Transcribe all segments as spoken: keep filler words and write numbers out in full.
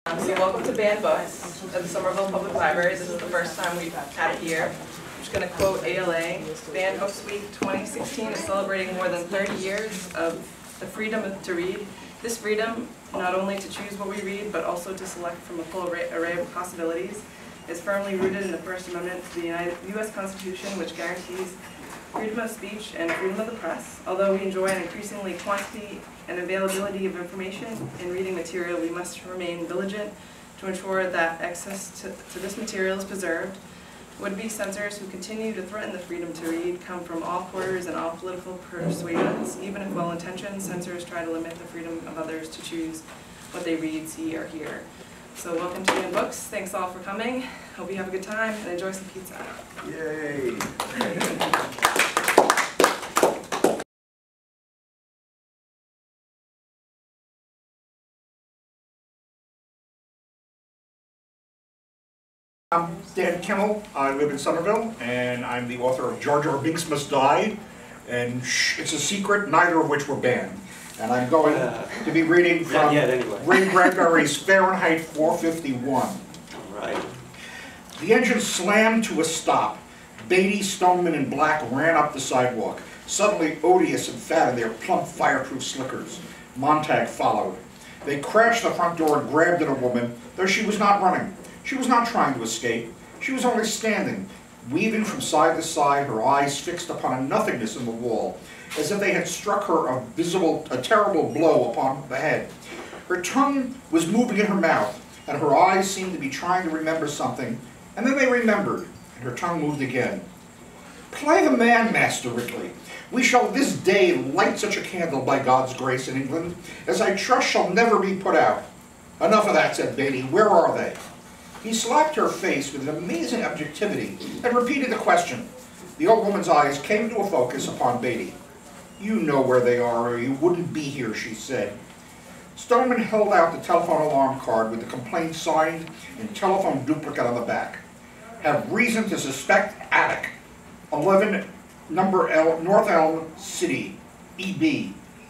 Um, so welcome to Banned Books at the Somerville Public Library. This is the first time we've had it here. I'm just going to quote A L A. Banned Books Week twenty sixteen is celebrating more than thirty years of the freedom to read. This freedom, not only to choose what we read, but also to select from a full array, array of possibilities, is firmly rooted in the First Amendment to the United, U S Constitution, which guarantees freedom of speech and freedom of the press. Although we enjoy an increasingly quantity and availability of information in reading material, we must remain vigilant to ensure that access to, to this material is preserved. Would-be censors who continue to threaten the freedom to read come from all quarters and all political persuasions. Even if well-intentioned, censors try to limit the freedom of others to choose what they read, see, or hear. So welcome to Banned Books. Thanks all for coming. Hope you have a good time and enjoy some pizza. Yay! I'm Dan Kimmel. I live in Somerville, and I'm the author of Jar Jar Binks Must Die, and shh, it's a secret, neither of which were banned. And I'm going uh, to be reading from yet, anyway. Ray Bradbury's Fahrenheit four fifty-one. All right. The engine slammed to a stop. Beatty, Stoneman, and Black ran up the sidewalk, suddenly odious and fat in their plump fireproof slickers. Montag followed. They crashed the front door and grabbed at a woman, though she was not running. She was not trying to escape. She was only standing, weaving from side to side, her eyes fixed upon a nothingness in the wall, as if they had struck her a visible, a terrible blow upon the head. Her tongue was moving in her mouth, and her eyes seemed to be trying to remember something, and then they remembered, and her tongue moved again. Play the man, Master Ridley. We shall this day light such a candle by God's grace in England, as I trust shall never be put out. Enough of that, said Beatty. Where are they? He slapped her face with an amazing objectivity and repeated the question. The old woman's eyes came to a focus upon Beatty. You know where they are, or you wouldn't be here, she said. Stoneman held out the telephone alarm card with the complaint signed in telephone duplicate on the back. Have reason to suspect attic. eleven, number L, North Elm City, E B.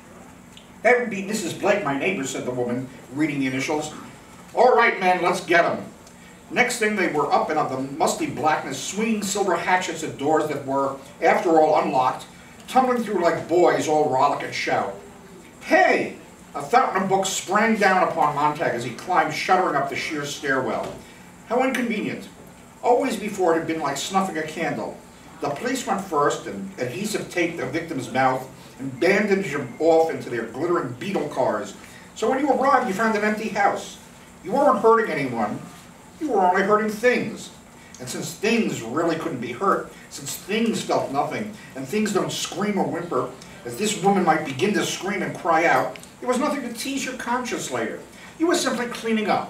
That would be Missus Blake, my neighbor, said the woman, reading the initials. All right, men, let's get them. Next thing, they were up and of the musty blackness, swinging silver hatchets at doors that were, after all, unlocked, tumbling through like boys, all rollick and shout. Hey! A fountain of books sprang down upon Montag as he climbed shuddering up the sheer stairwell. How inconvenient. Always before it had been like snuffing a candle. The police went first and adhesive taped the victim's mouth and bandaged him off into their glittering beetle cars. So when you arrived, you found an empty house. You weren't hurting anyone. You were only hurting things. And since things really couldn't be hurt, since things felt nothing, and things don't scream or whimper, as this woman might begin to scream and cry out, there was nothing to tease your conscience later. You were simply cleaning up.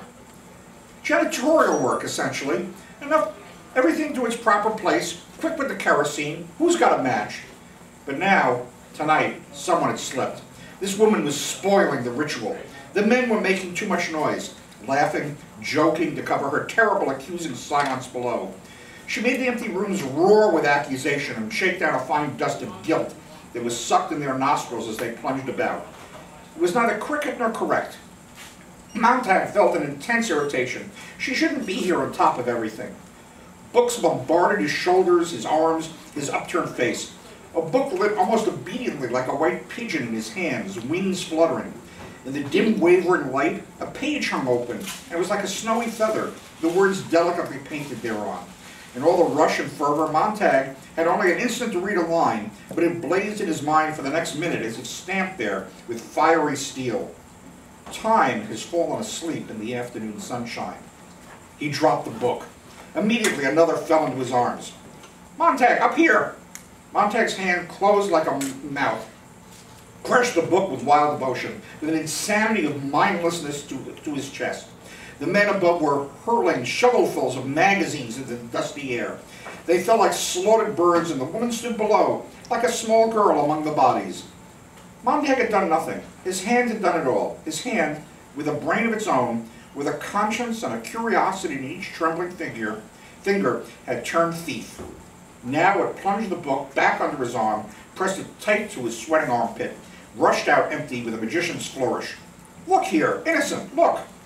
Janitorial work, essentially. Enough, everything to its proper place, quick with the kerosene, who's got a match? But now, tonight, someone had slipped. This woman was spoiling the ritual. The men were making too much noise, laughing, joking to cover her terrible accusing silence below. She made the empty rooms roar with accusation and shake down a fine dust of guilt that was sucked in their nostrils as they plunged about. It was neither cricket nor correct. Montag felt an intense irritation. She shouldn't be here on top of everything. Books bombarded his shoulders, his arms, his upturned face. A book lit almost obediently like a white pigeon in his hands, wings fluttering. In the dim, wavering light, a page hung open, and it was like a snowy feather, the words delicately painted thereon. In all the rush and fervor, Montag had only an instant to read a line, but it blazed in his mind for the next minute as if stamped there with fiery steel. Time has fallen asleep in the afternoon sunshine. He dropped the book. Immediately another fell into his arms. Montag, up here! Montag's hand closed like a mouth, crushed the book with wild devotion, with an insanity of mindlessness to, to his chest. The men above were hurling shovelfuls of magazines into the dusty air. They fell like slaughtered birds, and the woman stood below, like a small girl among the bodies. Montag had done nothing. His hand had done it all. His hand, with a brain of its own, with a conscience and a curiosity in each trembling figure, finger, had turned thief. Now it plunged the book back under his arm, pressed it tight to his sweating armpit, rushed out empty with a magician's flourish. Look here, innocent, look!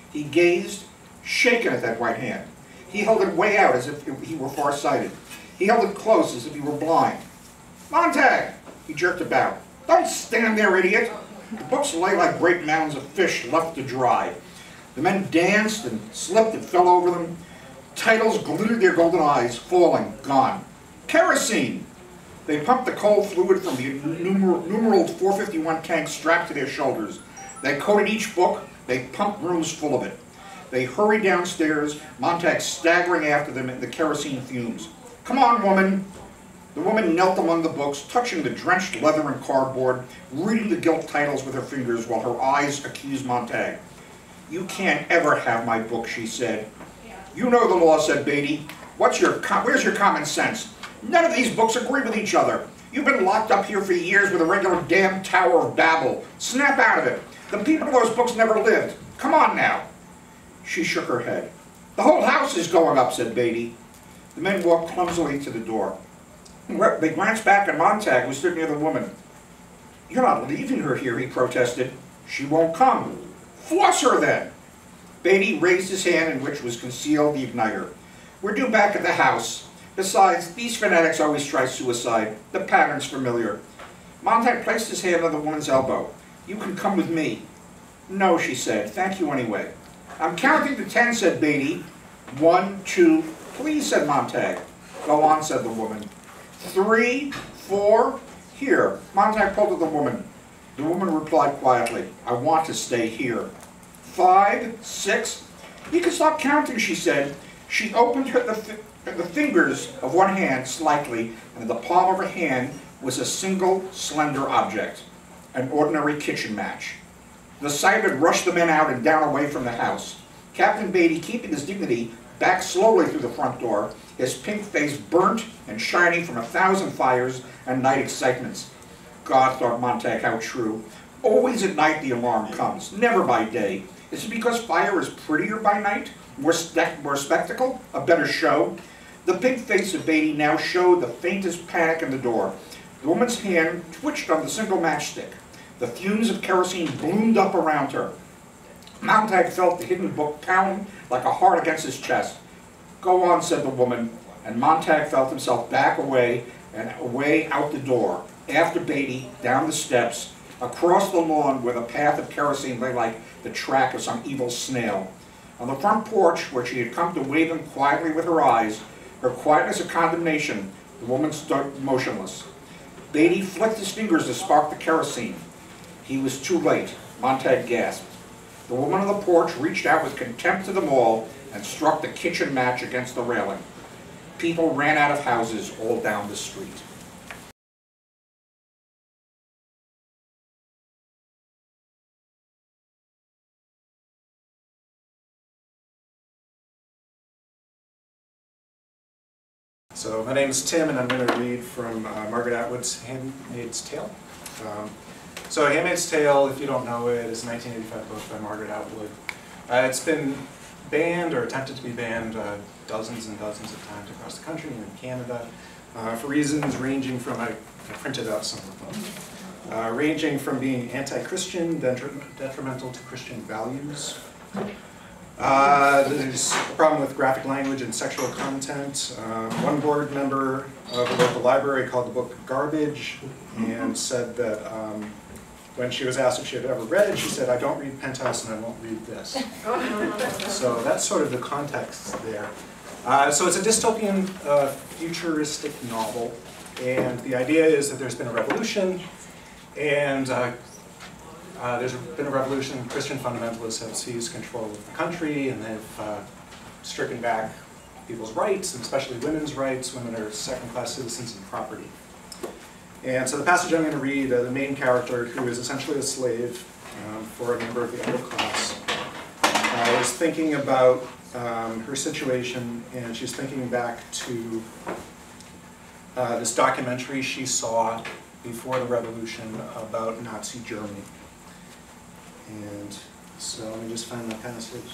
He gazed, shaken at that white hand. He held it way out as if he were far-sighted. He held it close as if he were blind. "Montag!" He jerked about. "Don't stand there, idiot!" The books lay like great mounds of fish left to dry. The men danced and slipped and fell over them. Titles glittered their golden eyes, falling, gone. Kerosene! They pumped the cold fluid from the numer numeraled four fifty-one tank strapped to their shoulders. They coated each book. They pumped rooms full of it. They hurried downstairs, Montag staggering after them in the kerosene fumes. "Come on, woman!" The woman knelt among the books, touching the drenched leather and cardboard, reading the gilt titles with her fingers while her eyes accused Montag. "You can't ever have my book," she said. "You know the law," said Beatty. What's your com Where's your common sense? None of these books agree with each other. You've been locked up here for years with a regular damn Tower of Babel. Snap out of it. The people of those books never lived. Come on now." She shook her head. "The whole house is going up," said Beatty. The men walked clumsily to the door. They glanced back at Montag, who stood near the woman. "You're not leaving her here," he protested. "She won't come." "Force her, then." Beatty raised his hand in which was concealed the igniter. "We're due back at the house. Besides, these fanatics always try suicide. The pattern's familiar." Montag placed his hand on the woman's elbow. "You can come with me." "No," she said. "Thank you anyway." "I'm counting to ten," said Beatty. "One, two." "Please," said Montag. "Go on," said the woman. "Three, four, here." Montag pulled at the woman. The woman replied quietly, "I want to stay here." "Five, six." "You can stop counting," she said. She opened her, the, the fingers of one hand slightly, and in the palm of her hand was a single, slender object, an ordinary kitchen match. The sight of it rushed the men out and down away from the house. Captain Beatty, keeping his dignity, backed slowly through the front door, his pink face burnt and shining from a thousand fires and night excitements. God, thought Montag, how true. Always at night the alarm comes, never by day. Is it because fire is prettier by night? More, more spectacle? A better show? The pink face of Beatty now showed the faintest panic in the door. The woman's hand twitched on the single matchstick. The fumes of kerosene bloomed up around her. Montag felt the hidden book pound like a heart against his chest. "Go on," said the woman, and Montag felt himself back away and away out the door, after Beatty, down the steps, across the lawn where the path of kerosene lay like the track of some evil snail. On the front porch, where she had come to wave him quietly with her eyes, her quietness a condemnation, the woman stood motionless. Beatty flicked his fingers to spark the kerosene. He was too late. Montag gasped. The woman on the porch reached out with contempt to them all and struck the kitchen match against the railing. People ran out of houses all down the street. So my name is Tim, and I'm going to read from uh, Margaret Atwood's Handmaid's Tale. Um, so Handmaid's Tale, if you don't know it, is a nineteen eighty-five book by Margaret Atwood. Uh, it's been banned or attempted to be banned uh, dozens and dozens of times across the country and in Canada uh, for reasons ranging from, I, I printed out some of them, uh, ranging from being anti-Christian, detrimental to Christian values. Uh, there's a problem with graphic language and sexual content. Uh, one board member of a local library called the book garbage and said that um, when she was asked if she had ever read it, she said, "I don't read Penthouse and I won't read this." So that's sort of the context there. Uh, so it's a dystopian, uh, futuristic novel, and the idea is that there's been a revolution, and uh, Uh, there's been a revolution. Christian fundamentalists have seized control of the country, and they've uh, stricken back people's rights, and especially women's rights. Women are second-class citizens and property. And so the passage I'm going to read, uh, the main character, who is essentially a slave um, for a member of the upper class, uh, is thinking about um, her situation, and she's thinking back to uh, this documentary she saw before the revolution about Nazi Germany. And so let me just find the passage.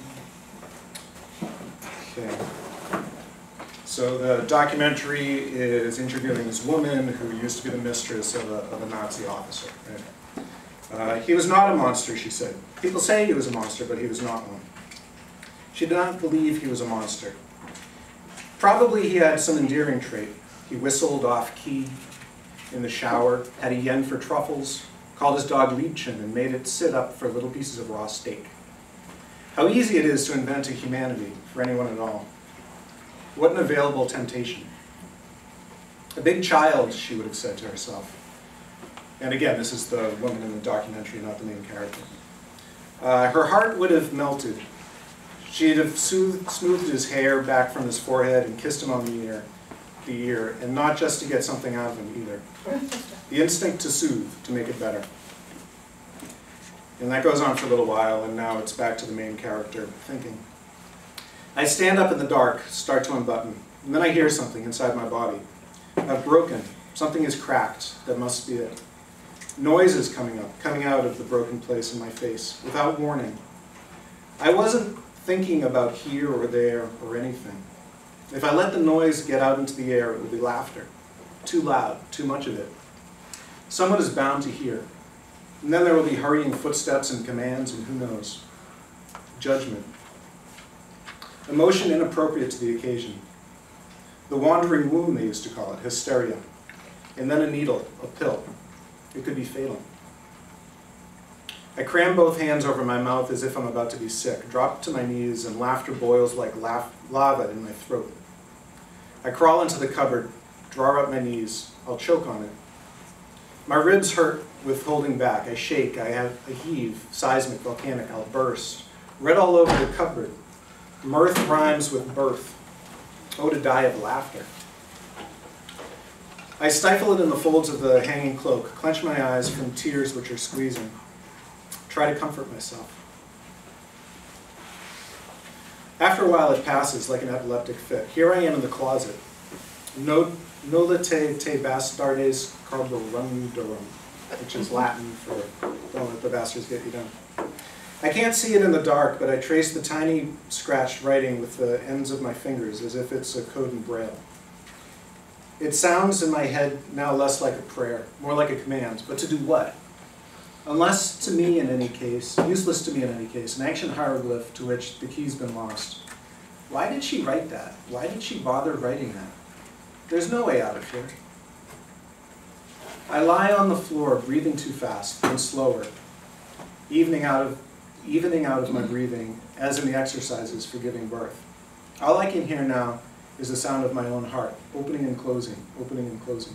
Okay. So the documentary is interviewing this woman who used to be the mistress of a, of a Nazi officer. Right? Uh, he was not a monster, she said. People say he was a monster, but he was not one. She did not believe he was a monster. Probably he had some endearing trait. He whistled off-key in the shower, had a yen for truffles, called his dog Liebchen, and made it sit up for little pieces of raw steak. How easy it is to invent a humanity for anyone at all. What an available temptation. A big child, she would have said to herself. And again, this is the woman in the documentary, not the main character. Uh, her heart would have melted. She'd have soothed, smoothed his hair back from his forehead and kissed him on the ear, the ear, and not just to get something out of him either. The instinct to soothe, to make it better. And that goes on for a little while, and now it's back to the main character thinking. I stand up in the dark, start to unbutton, and then I hear something inside my body. I've broken. Something is cracked. That must be it. Noise is coming up, coming out of the broken place in my face, without warning. I wasn't thinking about here or there or anything. If I let the noise get out into the air, it will be laughter. Too loud, too much of it. Someone is bound to hear. And then there will be hurrying footsteps and commands, and who knows? Judgment. Emotion inappropriate to the occasion. The wandering womb, they used to call it, hysteria. And then a needle, a pill. It could be fatal. I cram both hands over my mouth as if I'm about to be sick, drop to my knees, and laughter boils like laugh lava in my throat. I crawl into the cupboard, draw up my knees. I'll choke on it. My ribs hurt with holding back. I shake, I have a heave, seismic, volcanic, I'll burst. Red all over the cupboard. Mirth rhymes with birth. Oh, to die of laughter. I stifle it in the folds of the hanging cloak, clench my eyes from tears which are squeezing. Try to comfort myself. After a while it passes like an epileptic fit. Here I am in the closet. No, Nola te te bastardes carborundorum, which is Latin for don't let the bastards get you done. I can't see it in the dark, but I trace the tiny scratched writing with the ends of my fingers as if it's a code in Braille. It sounds in my head now less like a prayer, more like a command. But to do what? Unless to me in any case, useless to me in any case, an ancient hieroglyph to which the key's been lost. Why did she write that? Why did she bother writing that? There's no way out of here. I lie on the floor, breathing too fast, and slower, evening out of, evening out of my breathing, as in the exercises for giving birth. All I can hear now is the sound of my own heart, opening and closing, opening and closing.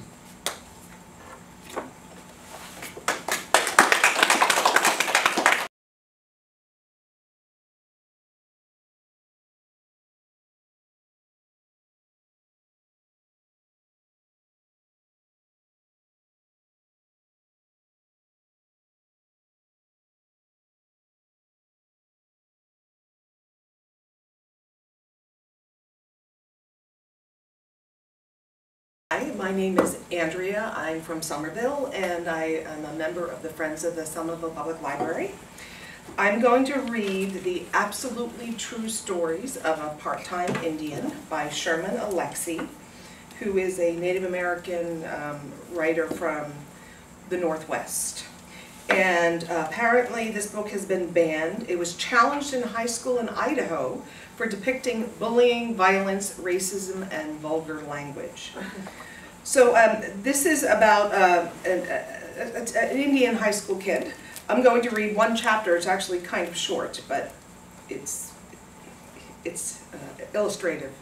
Hi, my name is Andrea. I'm from Somerville, and I am a member of the Friends of the Somerville Public Library. I'm going to read The Absolutely True Stories of a Part-Time Indian by Sherman Alexie, who is a Native American um, writer from the Northwest. And uh, apparently this book has been banned. It was challenged in high school in Idaho for depicting bullying, violence, racism, and vulgar language. So um, this is about uh, an, uh, an Indian high school kid. I'm going to read one chapter. It's actually kind of short, but it's, it's uh, illustrative.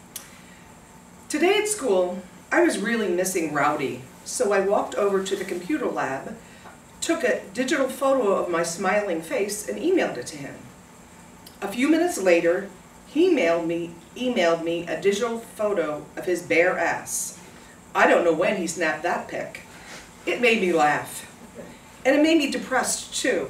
Today at school, I was really missing Rowdy, so I walked over to the computer lab, took a digital photo of my smiling face, and emailed it to him. A few minutes later, he emailed me, emailed me a digital photo of his bare ass. I don't know when he snapped that pic. It made me laugh. And it made me depressed too.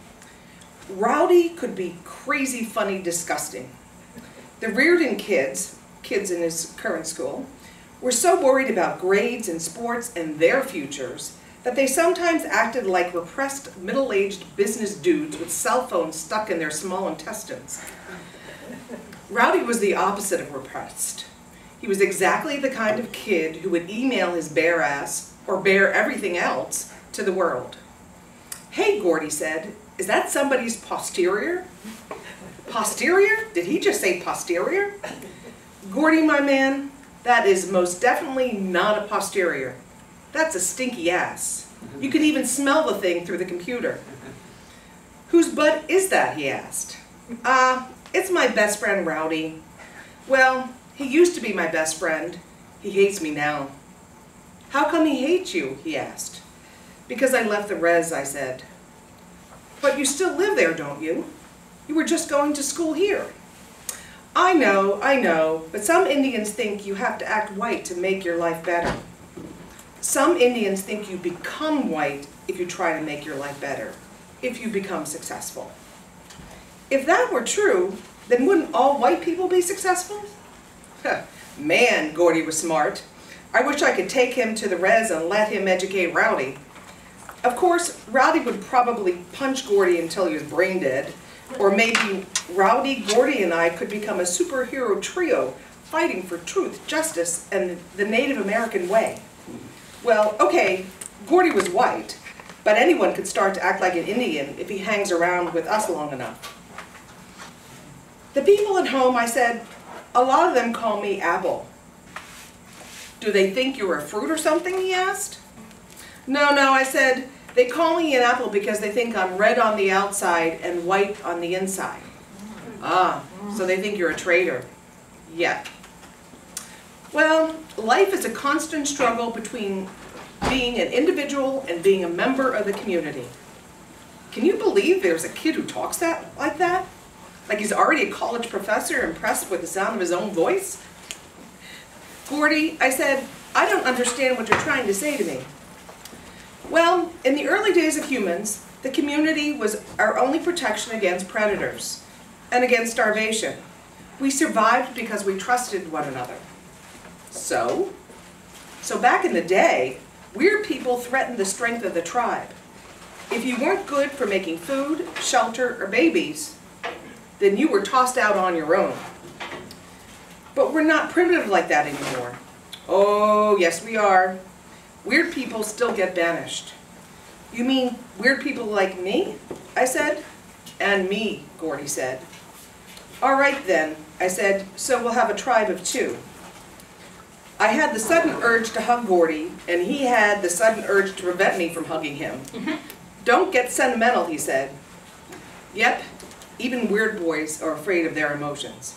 Rowdy could be crazy, funny, disgusting. The Reardon kids, kids in his current school, were so worried about grades and sports and their futures that they sometimes acted like repressed middle-aged business dudes with cell phones stuck in their small intestines. Rowdy was the opposite of repressed. He was exactly the kind of kid who would email his bare ass, or bare everything else, to the world. "Hey," Gordy said, "is that somebody's posterior?" "Posterior? Did he just say posterior?" "Gordy, my man, that is most definitely not a posterior. That's a stinky ass. You can even smell the thing through the computer." "Whose butt is that?" he asked. "Ah, uh, it's my best friend Rowdy. Well, he used to be my best friend. He hates me now." "How come he hates you?" he asked. "Because I left the res," I said. "But you still live there, don't you? You were just going to school here." "I know, I know, but some Indians think you have to act white to make your life better. Some Indians think you become white if you try to make your life better, if you become successful." "If that were true, then wouldn't all white people be successful?" Man, Gordy was smart. I wish I could take him to the res and let him educate Rowdy. Of course, Rowdy would probably punch Gordy until he was brain dead, or maybe Rowdy, Gordy, and I could become a superhero trio fighting for truth, justice, and the Native American way. Well, okay, Gordy was white, but anyone could start to act like an Indian if he hangs around with us long enough. "The people at home," I said, "a lot of them call me Apple." "Do they think you're a fruit or something?" he asked. "No, no," I said, "they call me an apple because they think I'm red on the outside and white on the inside." "Ah, so they think you're a traitor." "Yeah." "Well, life is a constant struggle between being an individual and being a member of the community." Can you believe there's a kid who talks that like that? Like he's already a college professor impressed with the sound of his own voice? "Gordy," I said, "I don't understand what you're trying to say to me." "Well, in the early days of humans, the community was our only protection against predators and against starvation. We survived because we trusted one another." "So?" "So back in the day, weird people threatened the strength of the tribe. If you weren't good for making food, shelter, or babies, then you were tossed out on your own. But we're not primitive like that anymore." "Oh, yes we are. Weird people still get banished." "You mean weird people like me?" I said. "And me," Gordy said. "All right then," I said, "so we'll have a tribe of two." I had the sudden urge to hug Gordy, and he had the sudden urge to prevent me from hugging him. "Don't get sentimental," he said. Yep, even weird boys are afraid of their emotions.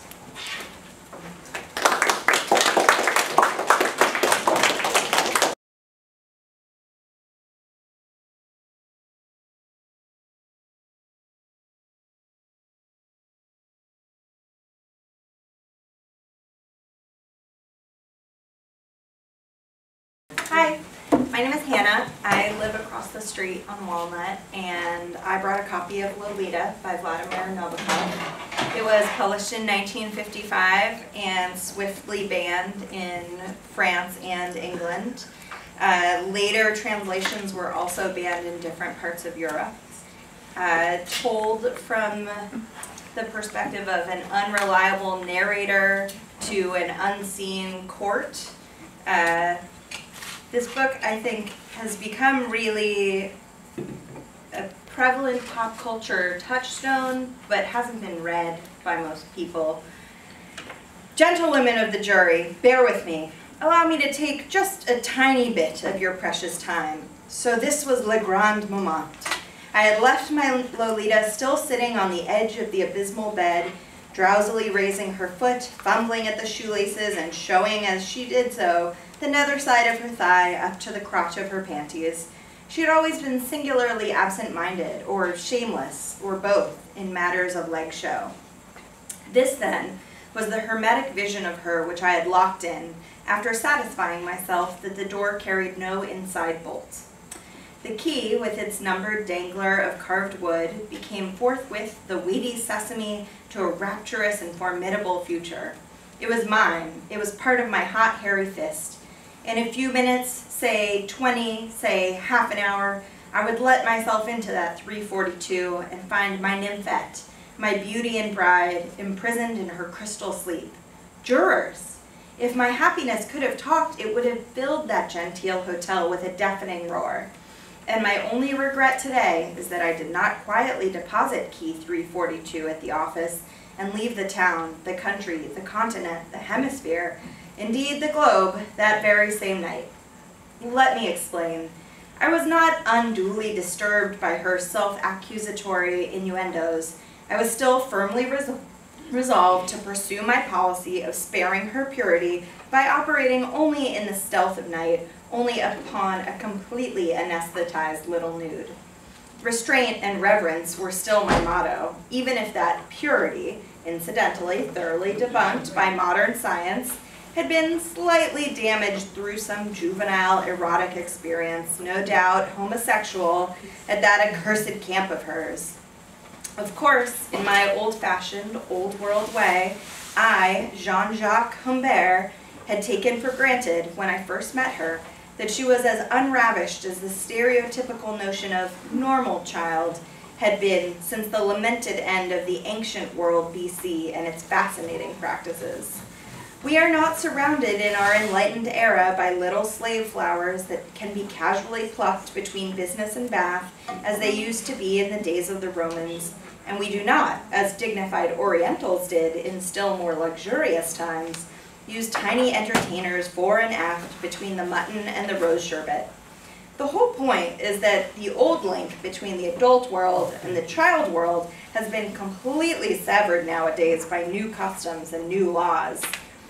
Hi, my name is Hannah. I live across the street on Walnut, and I brought a copy of Lolita by Vladimir Nabokov. It was published in nineteen fifty-five and swiftly banned in France and England. Uh, later translations were also banned in different parts of Europe. Uh, told from the perspective of an unreliable narrator to an unseen court. Uh, This book, I think, has become really a prevalent pop culture touchstone, but hasn't been read by most people. Gentlewomen of the jury, bear with me. Allow me to take just a tiny bit of your precious time. So this was le grand moment. I had left my Lolita still sitting on the edge of the abysmal bed, drowsily raising her foot, fumbling at the shoelaces, and showing as she did so the nether side of her thigh up to the crotch of her panties. She had always been singularly absent-minded, or shameless, or both, in matters of leg show. This, then, was the hermetic vision of her which I had locked in, after satisfying myself that the door carried no inside bolt. The key, with its numbered dangler of carved wood, became forthwith the weedy sesame to a rapturous and formidable future. It was mine. It was part of my hot, hairy fist. In a few minutes, say twenty, say half an hour, I would let myself into that three forty-two and find my nymphette, my beauty and bride, imprisoned in her crystal sleep. Jurors! If my happiness could have talked, it would have filled that genteel hotel with a deafening roar. and my only regret today is that I did not quietly deposit key three forty-two at the office and leave the town, the country, the continent, the hemisphere, indeed the globe, that very same night. Let me explain. I was not unduly disturbed by her self-accusatory innuendos. I was still firmly res resolved to pursue my policy of sparing her purity by operating only in the stealth of night, only upon a completely anesthetized little nude. Restraint and reverence were still my motto, even if that purity, incidentally thoroughly debunked by modern science, had been slightly damaged through some juvenile erotic experience, no doubt homosexual, at that accursed camp of hers. Of course, in my old-fashioned, old-world way, I, Jean-Jacques Humbert, had taken for granted, when I first met her, that she was as unravished as the stereotypical notion of normal child had been since the lamented end of the ancient world B C and its fascinating practices. We are not surrounded in our enlightened era by little slave flowers that can be casually plucked between business and bath, as they used to be in the days of the Romans, and we do not, as dignified Orientals did in still more luxurious times, use tiny entertainers fore and aft between the mutton and the rose sherbet. The whole point is that the old link between the adult world and the child world has been completely severed nowadays by new customs and new laws.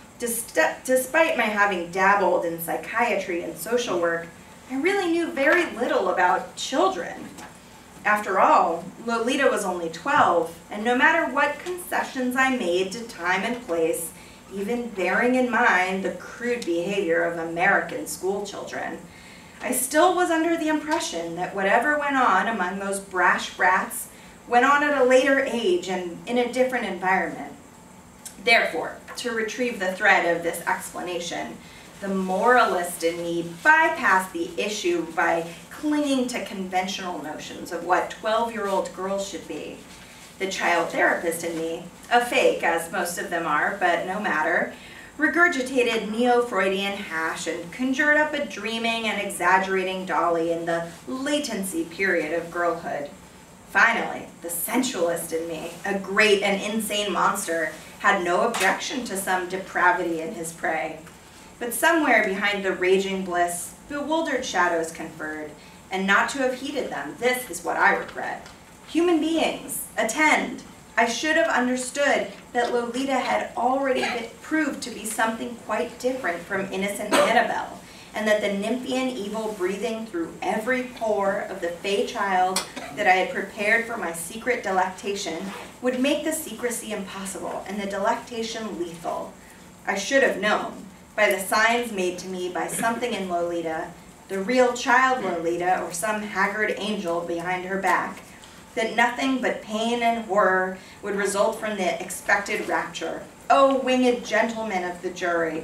Despite my having dabbled in psychiatry and social work, I really knew very little about children. After all, Lolita was only twelve, and no matter what concessions I made to time and place, even bearing in mind the crude behavior of American school children, I still was under the impression that whatever went on among those brash brats went on at a later age and in a different environment. Therefore, to retrieve the thread of this explanation, the moralist in me bypassed the issue by clinging to conventional notions of what twelve-year-old girls should be. The child therapist in me, a fake as most of them are, but no matter, regurgitated neo-Freudian hash and conjured up a dreaming and exaggerating dolly in the latency period of girlhood. Finally, the sensualist in me, a great and insane monster, had no objection to some depravity in his prey. But somewhere behind the raging bliss, bewildered shadows conferred, and not to have heeded them, this is what I regret. Human beings, attend! I should have understood that Lolita had already been proved to be something quite different from innocent Annabelle, and that the nymphian evil breathing through every pore of the fey child that I had prepared for my secret delectation would make the secrecy impossible and the delectation lethal. I should have known, by the signs made to me by something in Lolita, the real child Lolita or some haggard angel behind her back, that nothing but pain and horror would result from the expected rapture. Oh, winged gentlemen of the jury!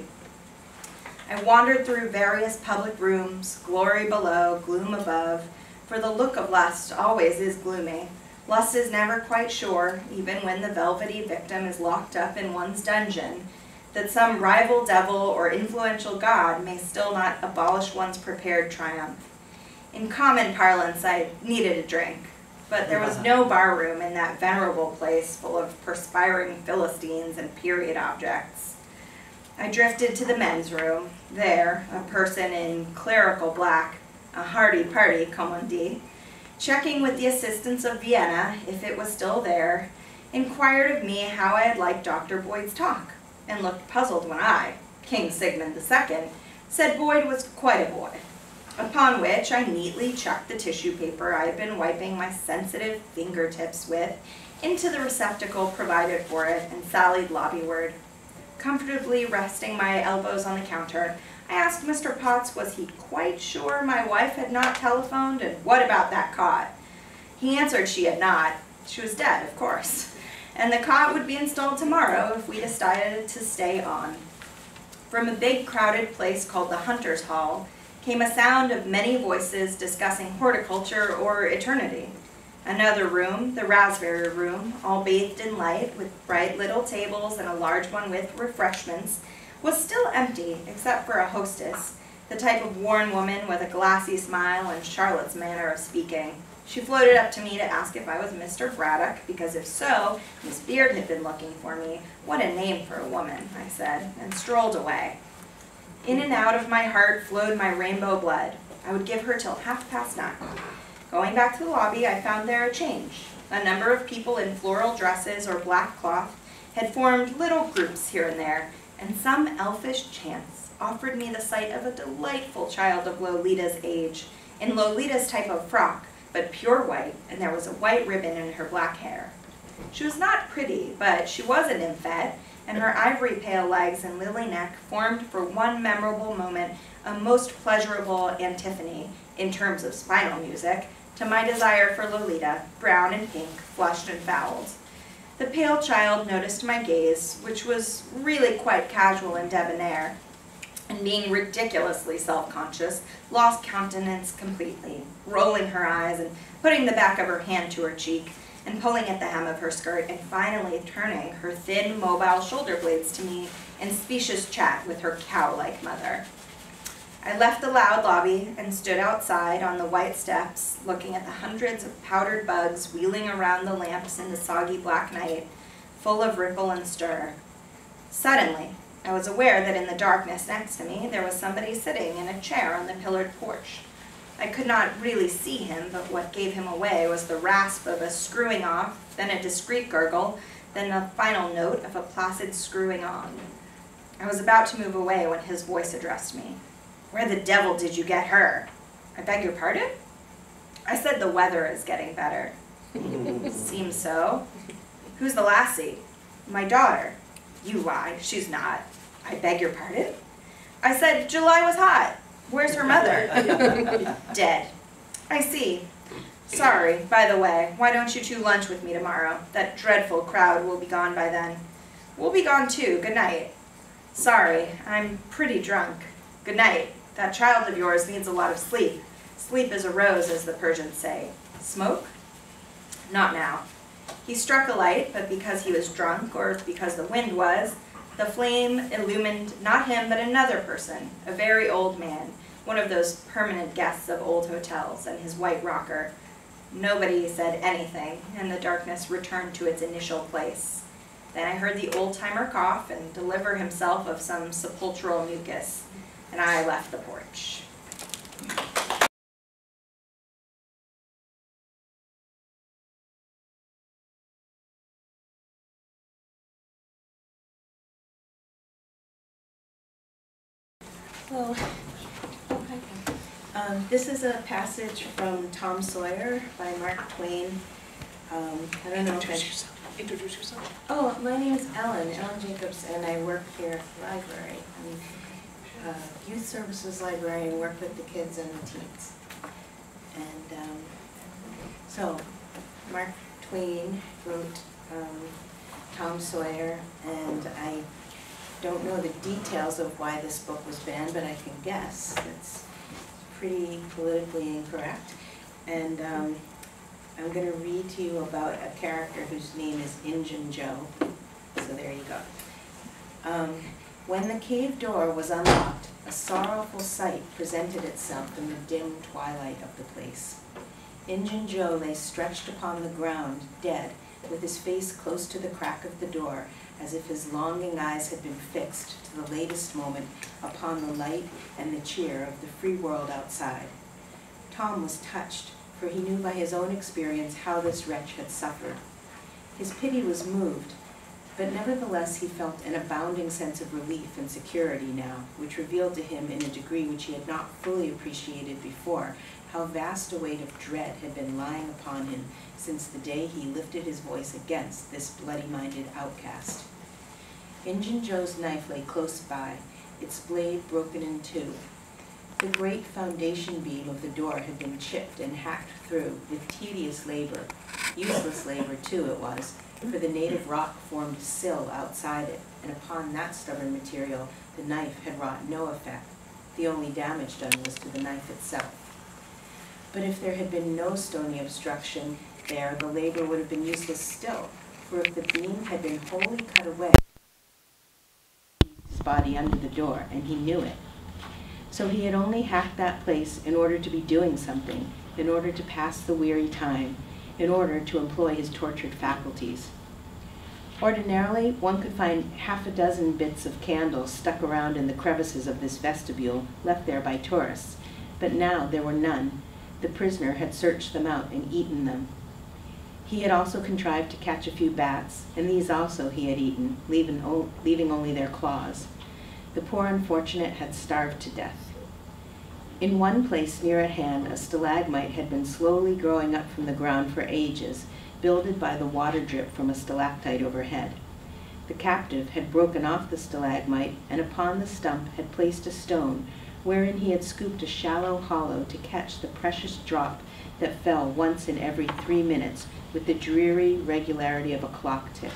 I wandered through various public rooms, glory below, gloom above, for the look of lust always is gloomy. Lust is never quite sure, even when the velvety victim is locked up in one's dungeon, that some rival devil or influential god may still not abolish one's prepared triumph. In common parlance, I needed a drink, but there was no bar room in that venerable place full of perspiring Philistines and period objects. I drifted to the men's room. There, a person in clerical black, a hardy party, comme on dit, checking with the assistance of Vienna, if it was still there, inquired of me how I had liked Doctor Boyd's talk, and looked puzzled when I, King Sigmund the Second, said Boyd was quite a boy, upon which I neatly chucked the tissue paper I had been wiping my sensitive fingertips with into the receptacle provided for it and sallied lobbyward. Comfortably resting my elbows on the counter, I asked Mister Potts was he quite sure my wife had not telephoned, and what about that cot? He answered she had not. She was dead, of course, and the cot would be installed tomorrow if we decided to stay on. From a big crowded place called the Hunter's Hall came a sound of many voices discussing horticulture or eternity. Another room, the raspberry room, all bathed in light, with bright little tables and a large one with refreshments, was still empty except for a hostess, the type of worn woman with a glassy smile and Charlotte's manner of speaking. She floated up to me to ask if I was Mister Braddock, because if so, Miss Beard had been looking for me. What a name for a woman, I said, and strolled away. In and out of my heart flowed my rainbow blood. I would give her till half past nine. Going back to the lobby, I found there a change. A number of people in floral dresses or black cloth had formed little groups here and there, and some elfish chance offered me the sight of a delightful child of Lolita's age, in Lolita's type of frock, but pure white, and there was a white ribbon in her black hair. She was not pretty, but she was an nymphette, and her ivory pale legs and lily neck formed for one memorable moment a most pleasurable antiphony, in terms of spinal music, to my desire for Lolita, brown and pink, flushed and fouled. The pale child noticed my gaze, which was really quite casual and debonair, and being ridiculously self-conscious, lost countenance completely, rolling her eyes and putting the back of her hand to her cheek, and pulling at the hem of her skirt, and finally turning her thin, mobile shoulder blades to me in specious chat with her cow-like mother. I left the loud lobby and stood outside on the white steps, looking at the hundreds of powdered bugs wheeling around the lamps in the soggy black night, full of ripple and stir. Suddenly, I was aware that in the darkness next to me there was somebody sitting in a chair on the pillared porch. I could not really see him, but what gave him away was the rasp of a screwing off, then a discreet gurgle, then the final note of a placid screwing on. I was about to move away when his voice addressed me. "Where the devil did you get her?" "I beg your pardon?" I said the weather is getting better. "Seems so." "Who's the lassie?" "My daughter." "You lie, she's not." "I beg your pardon?" I said July was hot. "Where's her mother?" "Dead." "I see. Sorry, by the way, why don't you two lunch with me tomorrow? That dreadful crowd will be gone by then." "We'll be gone too, good night." "Sorry, I'm pretty drunk." "Good night. That child of yours needs a lot of sleep. Sleep is a rose, as the Persians say. Smoke?" "Not now." He struck a light, but because he was drunk, or because the wind was, the flame illumined not him but another person, a very old man, one of those permanent guests of old hotels, and his white rocker. Nobody said anything, and the darkness returned to its initial place. Then I heard the old-timer cough and deliver himself of some sepulchral mucus, and I left the porch. Hello. Oh, hi. Um, this is a passage from Tom Sawyer by Mark Twain. Um, I don't know if I... Introduce yourself. Introduce yourself. Oh, my name is Ellen, Ellen Jacobs, and I work here at the library. I'm a youth services librarian, work with the kids and the teens. And um, so, Mark Twain wrote um, Tom Sawyer, and I don't know the details of why this book was banned, but I can guess. It's pretty politically incorrect. And um, I'm going to read to you about a character whose name is Injun Joe. So there you go. Um, when the cave door was unlocked, a sorrowful sight presented itself in the dim twilight of the place. Injun Joe lay stretched upon the ground, dead, with his face close to the crack of the door, as if his longing eyes had been fixed to the latest moment upon the light and the cheer of the free world outside. Tom was touched, for he knew by his own experience how this wretch had suffered. His pity was moved, but nevertheless he felt an abounding sense of relief and security now, which revealed to him in a degree which he had not fully appreciated before, how vast a weight of dread had been lying upon him since the day he lifted his voice against this bloody-minded outcast. Injun Joe's knife lay close by, its blade broken in two. The great foundation beam of the door had been chipped and hacked through with tedious labor, useless labor too it was, for the native rock formed a sill outside it, and upon that stubborn material the knife had wrought no effect. The only damage done was to the knife itself. But if there had been no stony obstruction there, the labor would have been useless still, for if the beam had been wholly cut away, his body under the door, and he knew it. So he had only hacked that place in order to be doing something, in order to pass the weary time, in order to employ his tortured faculties. Ordinarily, one could find half a dozen bits of candles stuck around in the crevices of this vestibule, left there by tourists, but now there were none. The prisoner had searched them out and eaten them. He had also contrived to catch a few bats, and these also he had eaten, leaving, o leaving only their claws. The poor unfortunate had starved to death. In one place near at hand, a stalagmite had been slowly growing up from the ground for ages, builded by the water drip from a stalactite overhead. The captive had broken off the stalagmite, and upon the stump had placed a stone, wherein he had scooped a shallow hollow to catch the precious drop that fell once in every three minutes with the dreary regularity of a clock tick.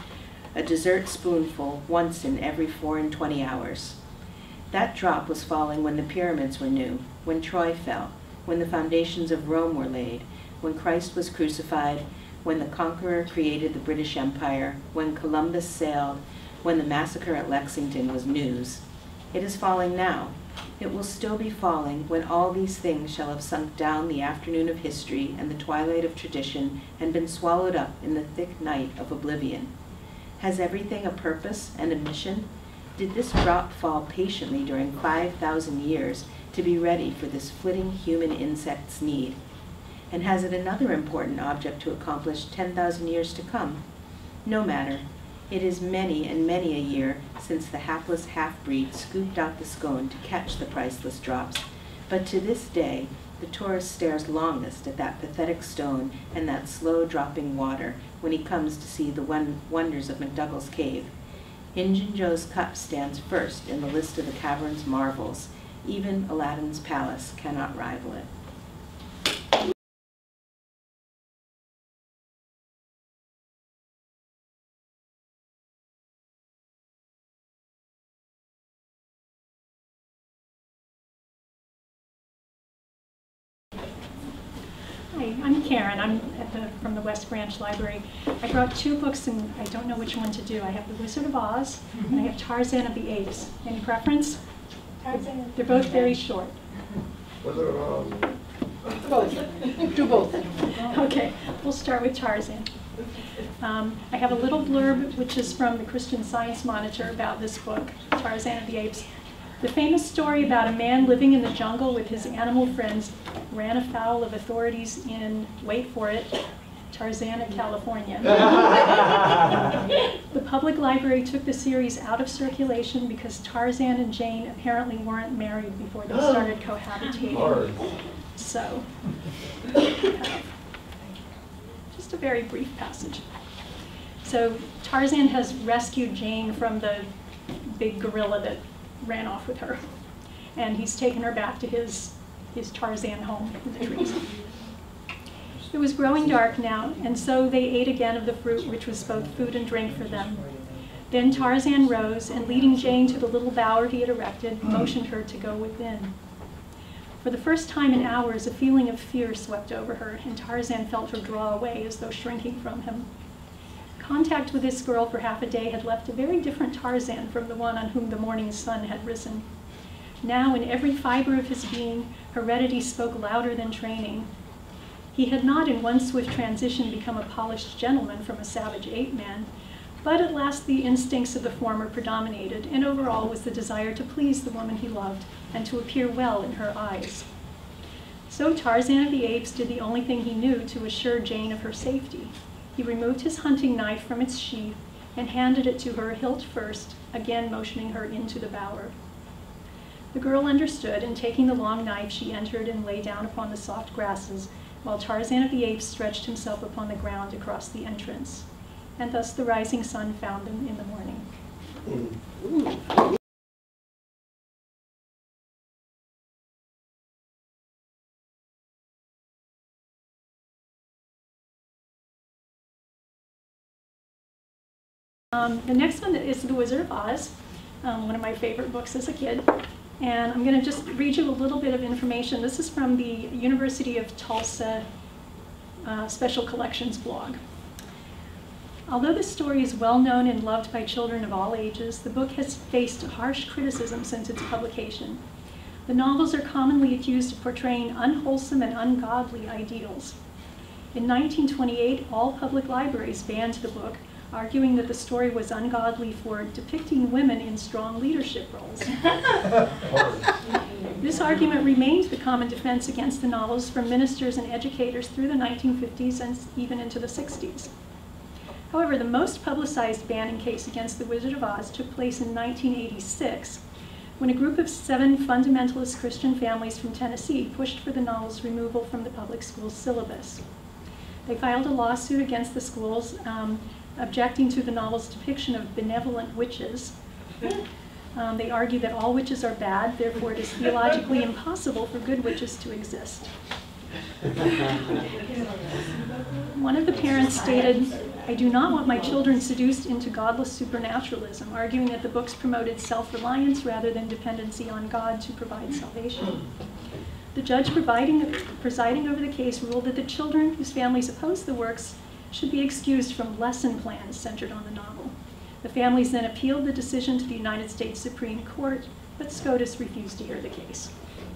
A dessert spoonful once in every four and twenty hours. That drop was falling when the pyramids were new, when Troy fell, when the foundations of Rome were laid, when Christ was crucified, when the conqueror created the British Empire, when Columbus sailed, when the massacre at Lexington was news. It is falling now. It will still be falling when all these things shall have sunk down the afternoon of history and the twilight of tradition and been swallowed up in the thick night of oblivion. Has everything a purpose and a mission? Did this drop fall patiently during five thousand years to be ready for this flitting human insect's need? And has it another important object to accomplish ten thousand years to come? No matter. It is many and many a year since the hapless half-breed scooped out the scone to catch the priceless drops, but to this day the tourist stares longest at that pathetic stone and that slow-dropping water when he comes to see the won wonders of McDougall's Cave. Injun Joe's cup stands first in the list of the cavern's marvels. Even Aladdin's palace cannot rival it. Hi, I'm Karen. I'm at the, from the West Branch Library. I brought two books and I don't know which one to do. I have The Wizard of Oz and I have Tarzan of the Apes. Any preference? Tarzan. They're both very short. Wizard of Oz. Both. Do both. Okay, we'll start with Tarzan. Um, I have a little blurb which is from the Christian Science Monitor about this book, Tarzan of the Apes. The famous story about a man living in the jungle with his animal friends ran afoul of authorities in, wait for it, Tarzana, California. The public library took the series out of circulation because Tarzan and Jane apparently weren't married before they started cohabitating. Hard. So, uh, just a very brief passage. So Tarzan has rescued Jane from the big gorilla that ran off with her. And he's taken her back to his, his Tarzan home in the trees. It was growing dark now, and so they ate again of the fruit, which was both food and drink for them. Then Tarzan rose, and leading Jane to the little bower he had erected, motioned her to go within. For the first time in hours, a feeling of fear swept over her, and Tarzan felt her draw away as though shrinking from him. Contact with this girl for half a day had left a very different Tarzan from the one on whom the morning sun had risen. Now, in every fiber of his being, heredity spoke louder than training. He had not in one swift transition become a polished gentleman from a savage ape-man, but at last the instincts of the former predominated, and overall was the desire to please the woman he loved and to appear well in her eyes. So Tarzan of the Apes did the only thing he knew to assure Jane of her safety. He removed his hunting knife from its sheath and handed it to her hilt first, again motioning her into the bower. The girl understood, and taking the long knife, she entered and lay down upon the soft grasses, while Tarzan of the Apes stretched himself upon the ground across the entrance. And thus the rising sun found them in the morning. Mm. Um, the next one is The Wizard of Oz, um, one of my favorite books as a kid. And I'm going to just read you a little bit of information. This is from the University of Tulsa uh, Special Collections blog. Although the story is well known and loved by children of all ages, the book has faced harsh criticism since its publication. The novels are commonly accused of portraying unwholesome and ungodly ideals. In nineteen twenty-eight, all public libraries banned the book, arguing that the story was ungodly for depicting women in strong leadership roles. This argument remained the common defense against the novels from ministers and educators through the nineteen fifties and even into the sixties. However, the most publicized banning case against The Wizard of Oz took place in nineteen eighty-six, when a group of seven fundamentalist Christian families from Tennessee pushed for the novel's removal from the public school's syllabus. They filed a lawsuit against the schools, um, objecting to the novel's depiction of benevolent witches. Um, they argue that all witches are bad, therefore it is theologically impossible for good witches to exist. One of the parents stated, "I do not want my children seduced into godless supernaturalism," arguing that the books promoted self-reliance rather than dependency on God to provide salvation. The judge providing, presiding over the case ruled that the children whose families opposed the works should be excused from lesson plans centered on the novel. The families then appealed the decision to the United States Supreme Court, but SCOTUS refused to hear the case.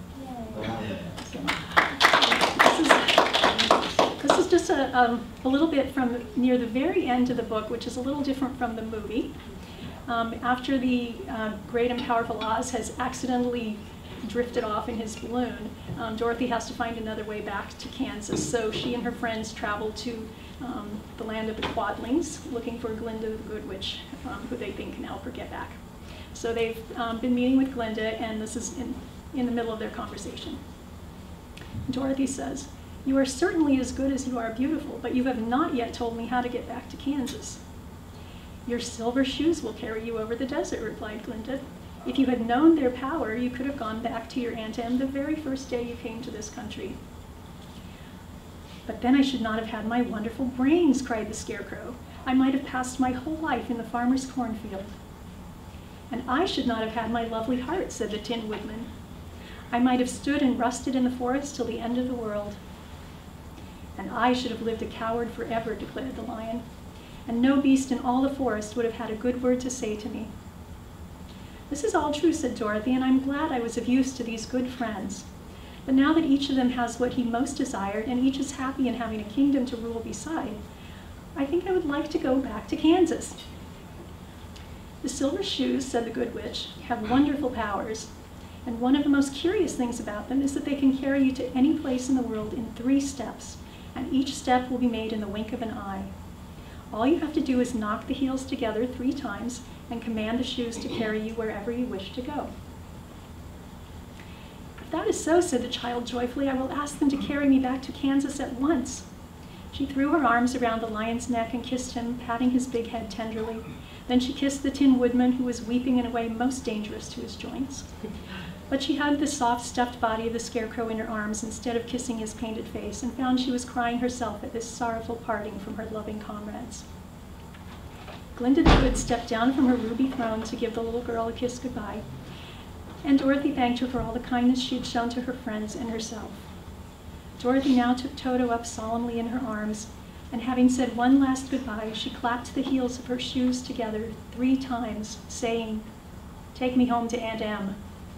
So, this, is, this is just a, um, a little bit from near the very end of the book, which is a little different from the movie. Um, after the uh, great and powerful Oz has accidentally drifted off in his balloon, um, Dorothy has to find another way back to Kansas. So she and her friends travel to um, the land of the Quadlings, looking for Glinda the Good Witch, um, who they think can help her get back. So they've um, been meeting with Glinda, and this is in, in the middle of their conversation. Dorothy says, "You are certainly as good as you are beautiful, but you have not yet told me how to get back to Kansas." "Your silver shoes will carry you over the desert," replied Glinda. "If you had known their power, you could have gone back to your Aunt Em the very first day you came to this country." "But then I should not have had my wonderful brains," cried the Scarecrow. "I might have passed my whole life in the farmer's cornfield." "And I should not have had my lovely heart," said the Tin Woodman. "I might have stood and rusted in the forest till the end of the world." "And I should have lived a coward forever," declared the Lion. "And no beast in all the forest would have had a good word to say to me." "This is all true," said Dorothy, "and I'm glad I was of use to these good friends. But now that each of them has what he most desired, and each is happy in having a kingdom to rule beside, I think I would like to go back to Kansas." "The silver shoes," said the Good Witch, "have wonderful powers, and one of the most curious things about them is that they can carry you to any place in the world in three steps, and each step will be made in the wink of an eye. All you have to do is knock the heels together three times and command the shoes to carry you wherever you wish to go." "If that is so," said the child joyfully, "I will ask them to carry me back to Kansas at once." She threw her arms around the lion's neck and kissed him, patting his big head tenderly. Then she kissed the Tin Woodman, who was weeping in a way most dangerous to his joints. But she hugged the soft, stuffed body of the Scarecrow in her arms instead of kissing his painted face, and found she was crying herself at this sorrowful parting from her loving comrades. Glinda the Good stepped down from her ruby throne to give the little girl a kiss goodbye, and Dorothy thanked her for all the kindness she had shown to her friends and herself. Dorothy now took Toto up solemnly in her arms, and having said one last goodbye, she clapped the heels of her shoes together three times, saying, "Take me home to Aunt Em."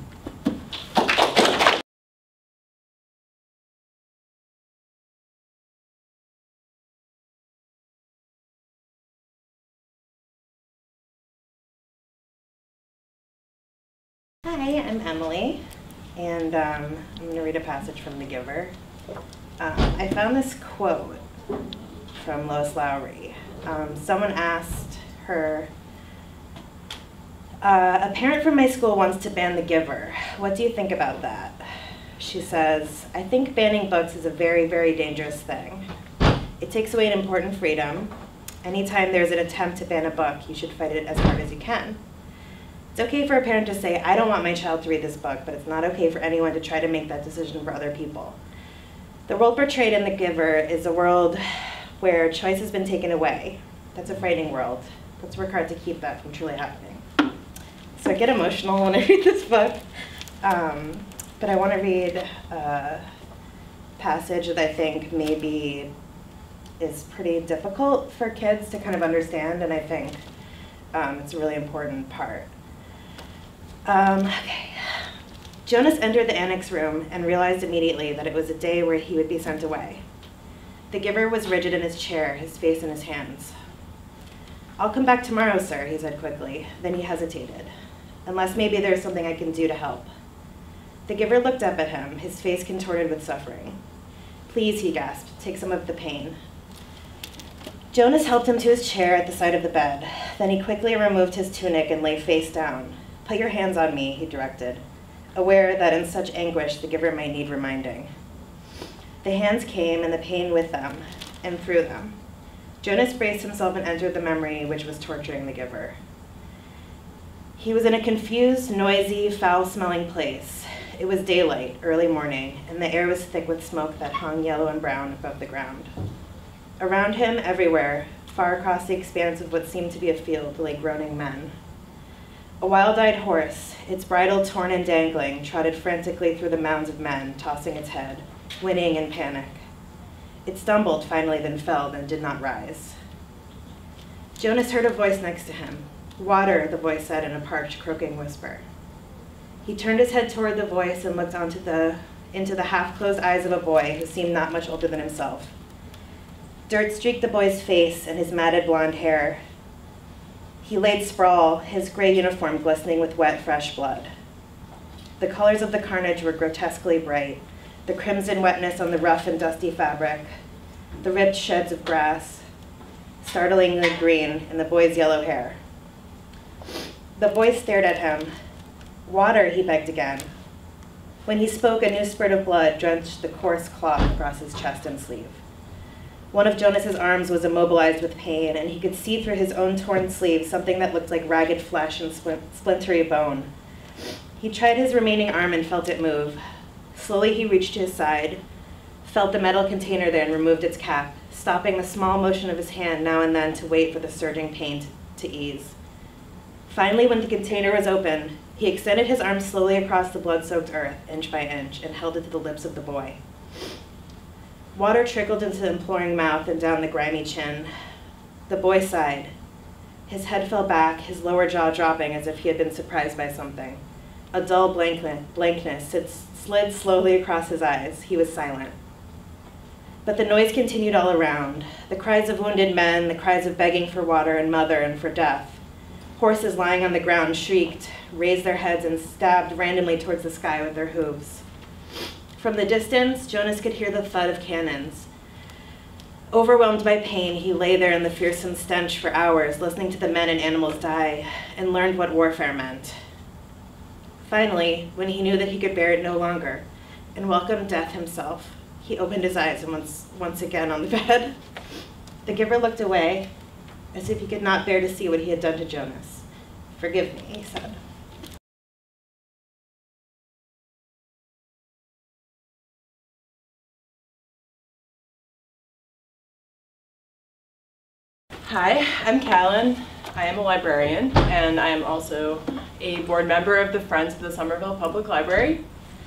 Hi, I'm Emily, and um, I'm going to read a passage from The Giver. Um, I found this quote from Lois Lowry. Um, someone asked her, uh, "A parent from my school wants to ban The Giver. What do you think about that?" She says, "I think banning books is a very, very dangerous thing. It takes away an important freedom. Anytime there's an attempt to ban a book, you should fight it as hard as you can. It's okay for a parent to say, I don't want my child to read this book, but it's not okay for anyone to try to make that decision for other people. The world portrayed in The Giver is a world where choice has been taken away. That's a frightening world. Let's work hard to keep that from truly happening." So I get emotional when I read this book, um, but I want to read a passage that I think maybe is pretty difficult for kids to kind of understand, and I think um, it's a really important part. Um, okay. Jonas entered the annex room and realized immediately that it was a day where he would be sent away. The giver was rigid in his chair, his face in his hands. "I'll come back tomorrow, sir," he said quickly. Then he hesitated. "Unless maybe there's something I can do to help." The giver looked up at him, his face contorted with suffering. "Please," he gasped, "take some of the pain." Jonas helped him to his chair at the side of the bed. Then he quickly removed his tunic and lay face down. "Put your hands on me," he directed, aware that in such anguish the giver might need reminding. The hands came and the pain with them, and through them. Jonas braced himself and entered the memory which was torturing the giver. He was in a confused, noisy, foul-smelling place. It was daylight, early morning, and the air was thick with smoke that hung yellow and brown above the ground. Around him, everywhere, far across the expanse of what seemed to be a field, lay groaning men. A wild-eyed horse, its bridle torn and dangling, trotted frantically through the mounds of men, tossing its head, whinnying in panic. It stumbled finally, then fell, then did not rise. Jonas heard a voice next to him. "Water," the voice said in a parched, croaking whisper. He turned his head toward the voice and looked onto the, into the half-closed eyes of a boy who seemed not much older than himself. Dirt streaked the boy's face and his matted blonde hair. He laid sprawl, his gray uniform glistening with wet, fresh blood. The colors of the carnage were grotesquely bright, the crimson wetness on the rough and dusty fabric, the ripped sheds of grass, startlingly green in the boy's yellow hair. The boy stared at him. "Water," he begged again. When he spoke, a new spurt of blood drenched the coarse cloth across his chest and sleeve. One of Jonas's arms was immobilized with pain, and he could see through his own torn sleeve something that looked like ragged flesh and splin- splintery bone. He tried his remaining arm and felt it move. Slowly he reached to his side, felt the metal container there and removed its cap, stopping the small motion of his hand now and then to wait for the surging pain to ease. Finally, when the container was open, he extended his arm slowly across the blood-soaked earth, inch by inch, and held it to the lips of the boy. Water trickled into the imploring mouth and down the grimy chin. The boy sighed. His head fell back, his lower jaw dropping as if he had been surprised by something. A dull blankness, blankness slid slowly across his eyes. He was silent. But the noise continued all around. The cries of wounded men, the cries of begging for water and mother and for death. Horses lying on the ground shrieked, raised their heads, and stabbed randomly towards the sky with their hooves. From the distance, Jonas could hear the thud of cannons. Overwhelmed by pain, he lay there in the fearsome stench for hours, listening to the men and animals die, and learned what warfare meant. Finally, when he knew that he could bear it no longer, and welcomed death himself, he opened his eyes and once, once again on the bed. The giver looked away, as if he could not bear to see what he had done to Jonas. "Forgive me," he said. Hi, I'm Callan. I am a librarian, and I am also a board member of the Friends of the Somerville Public Library.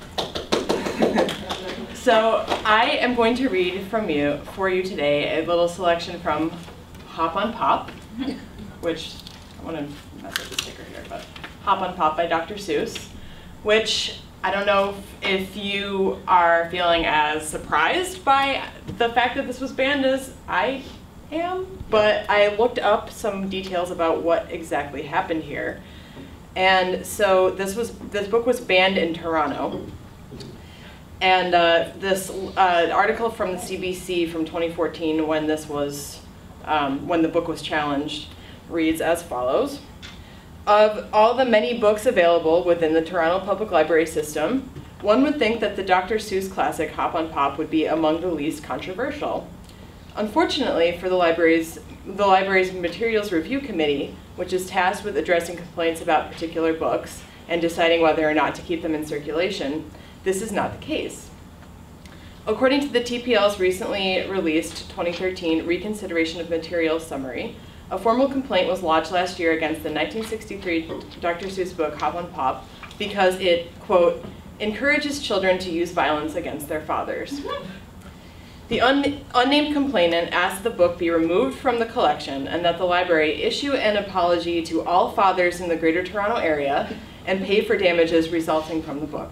So I am going to read from you, for you today, a little selection from Hop on Pop, which, I want to mess up the sticker here, but Hop on Pop by Doctor Seuss, which I don't know if, if you are feeling as surprised by the fact that this was banned as I am, but I looked up some details about what exactly happened here. And so this was this book was banned in Toronto. And uh, this uh, article from the C B C from twenty fourteen, when this was um, when the book was challenged, reads as follows: of all the many books available within the Toronto Public Library system, one would think that the Doctor Seuss classic Hop on Pop would be among the least controversial. Unfortunately for the library's, the library's Materials Review Committee, which is tasked with addressing complaints about particular books and deciding whether or not to keep them in circulation, this is not the case. According to the T P L's recently released twenty thirteen Reconsideration of Materials Summary, a formal complaint was lodged last year against the nineteen sixty-three Doctor Seuss book Hop on Pop because it, quote, encourages children to use violence against their fathers. The un unnamed complainant asked the book be removed from the collection and that the library issue an apology to all fathers in the Greater Toronto Area and pay for damages resulting from the book.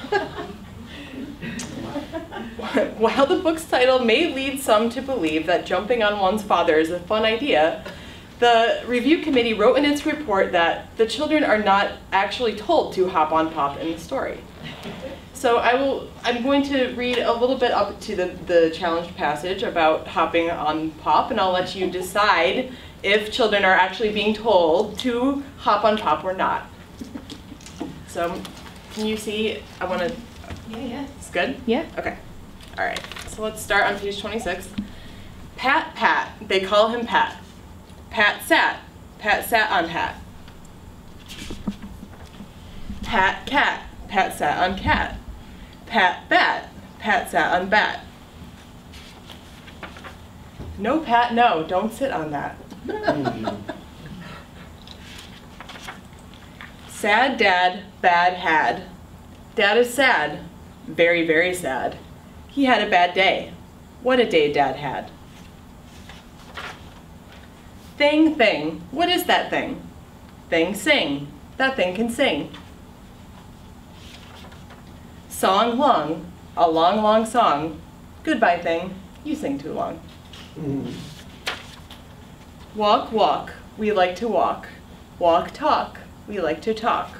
While the book's title may lead some to believe that jumping on one's father is a fun idea, the review committee wrote in its report that the children are not actually told to hop on Pop in the story. So I will, I'm going to read a little bit up to the, the challenged passage about hopping on Pop, and I'll let you decide if children are actually being told to hop on Pop or not. So can you see, I want to, Yeah, yeah. it's good? Yeah. Okay. All right. So let's start on page twenty-six. Pat, Pat. They call him Pat. Pat sat. Pat sat on Pat. Pat, cat. Pat sat on cat. Pat, bat. Pat sat on bat. No, Pat, no. Don't sit on that. Sad dad, bad had. Dad is sad. Very, very sad. He had a bad day. What a day Dad had. Thing, thing. What is that thing? Thing, sing. That thing can sing. Song, long. A long, long song. Goodbye, thing. You sing too long. Walk, walk. We like to walk. Walk, talk. We like to talk.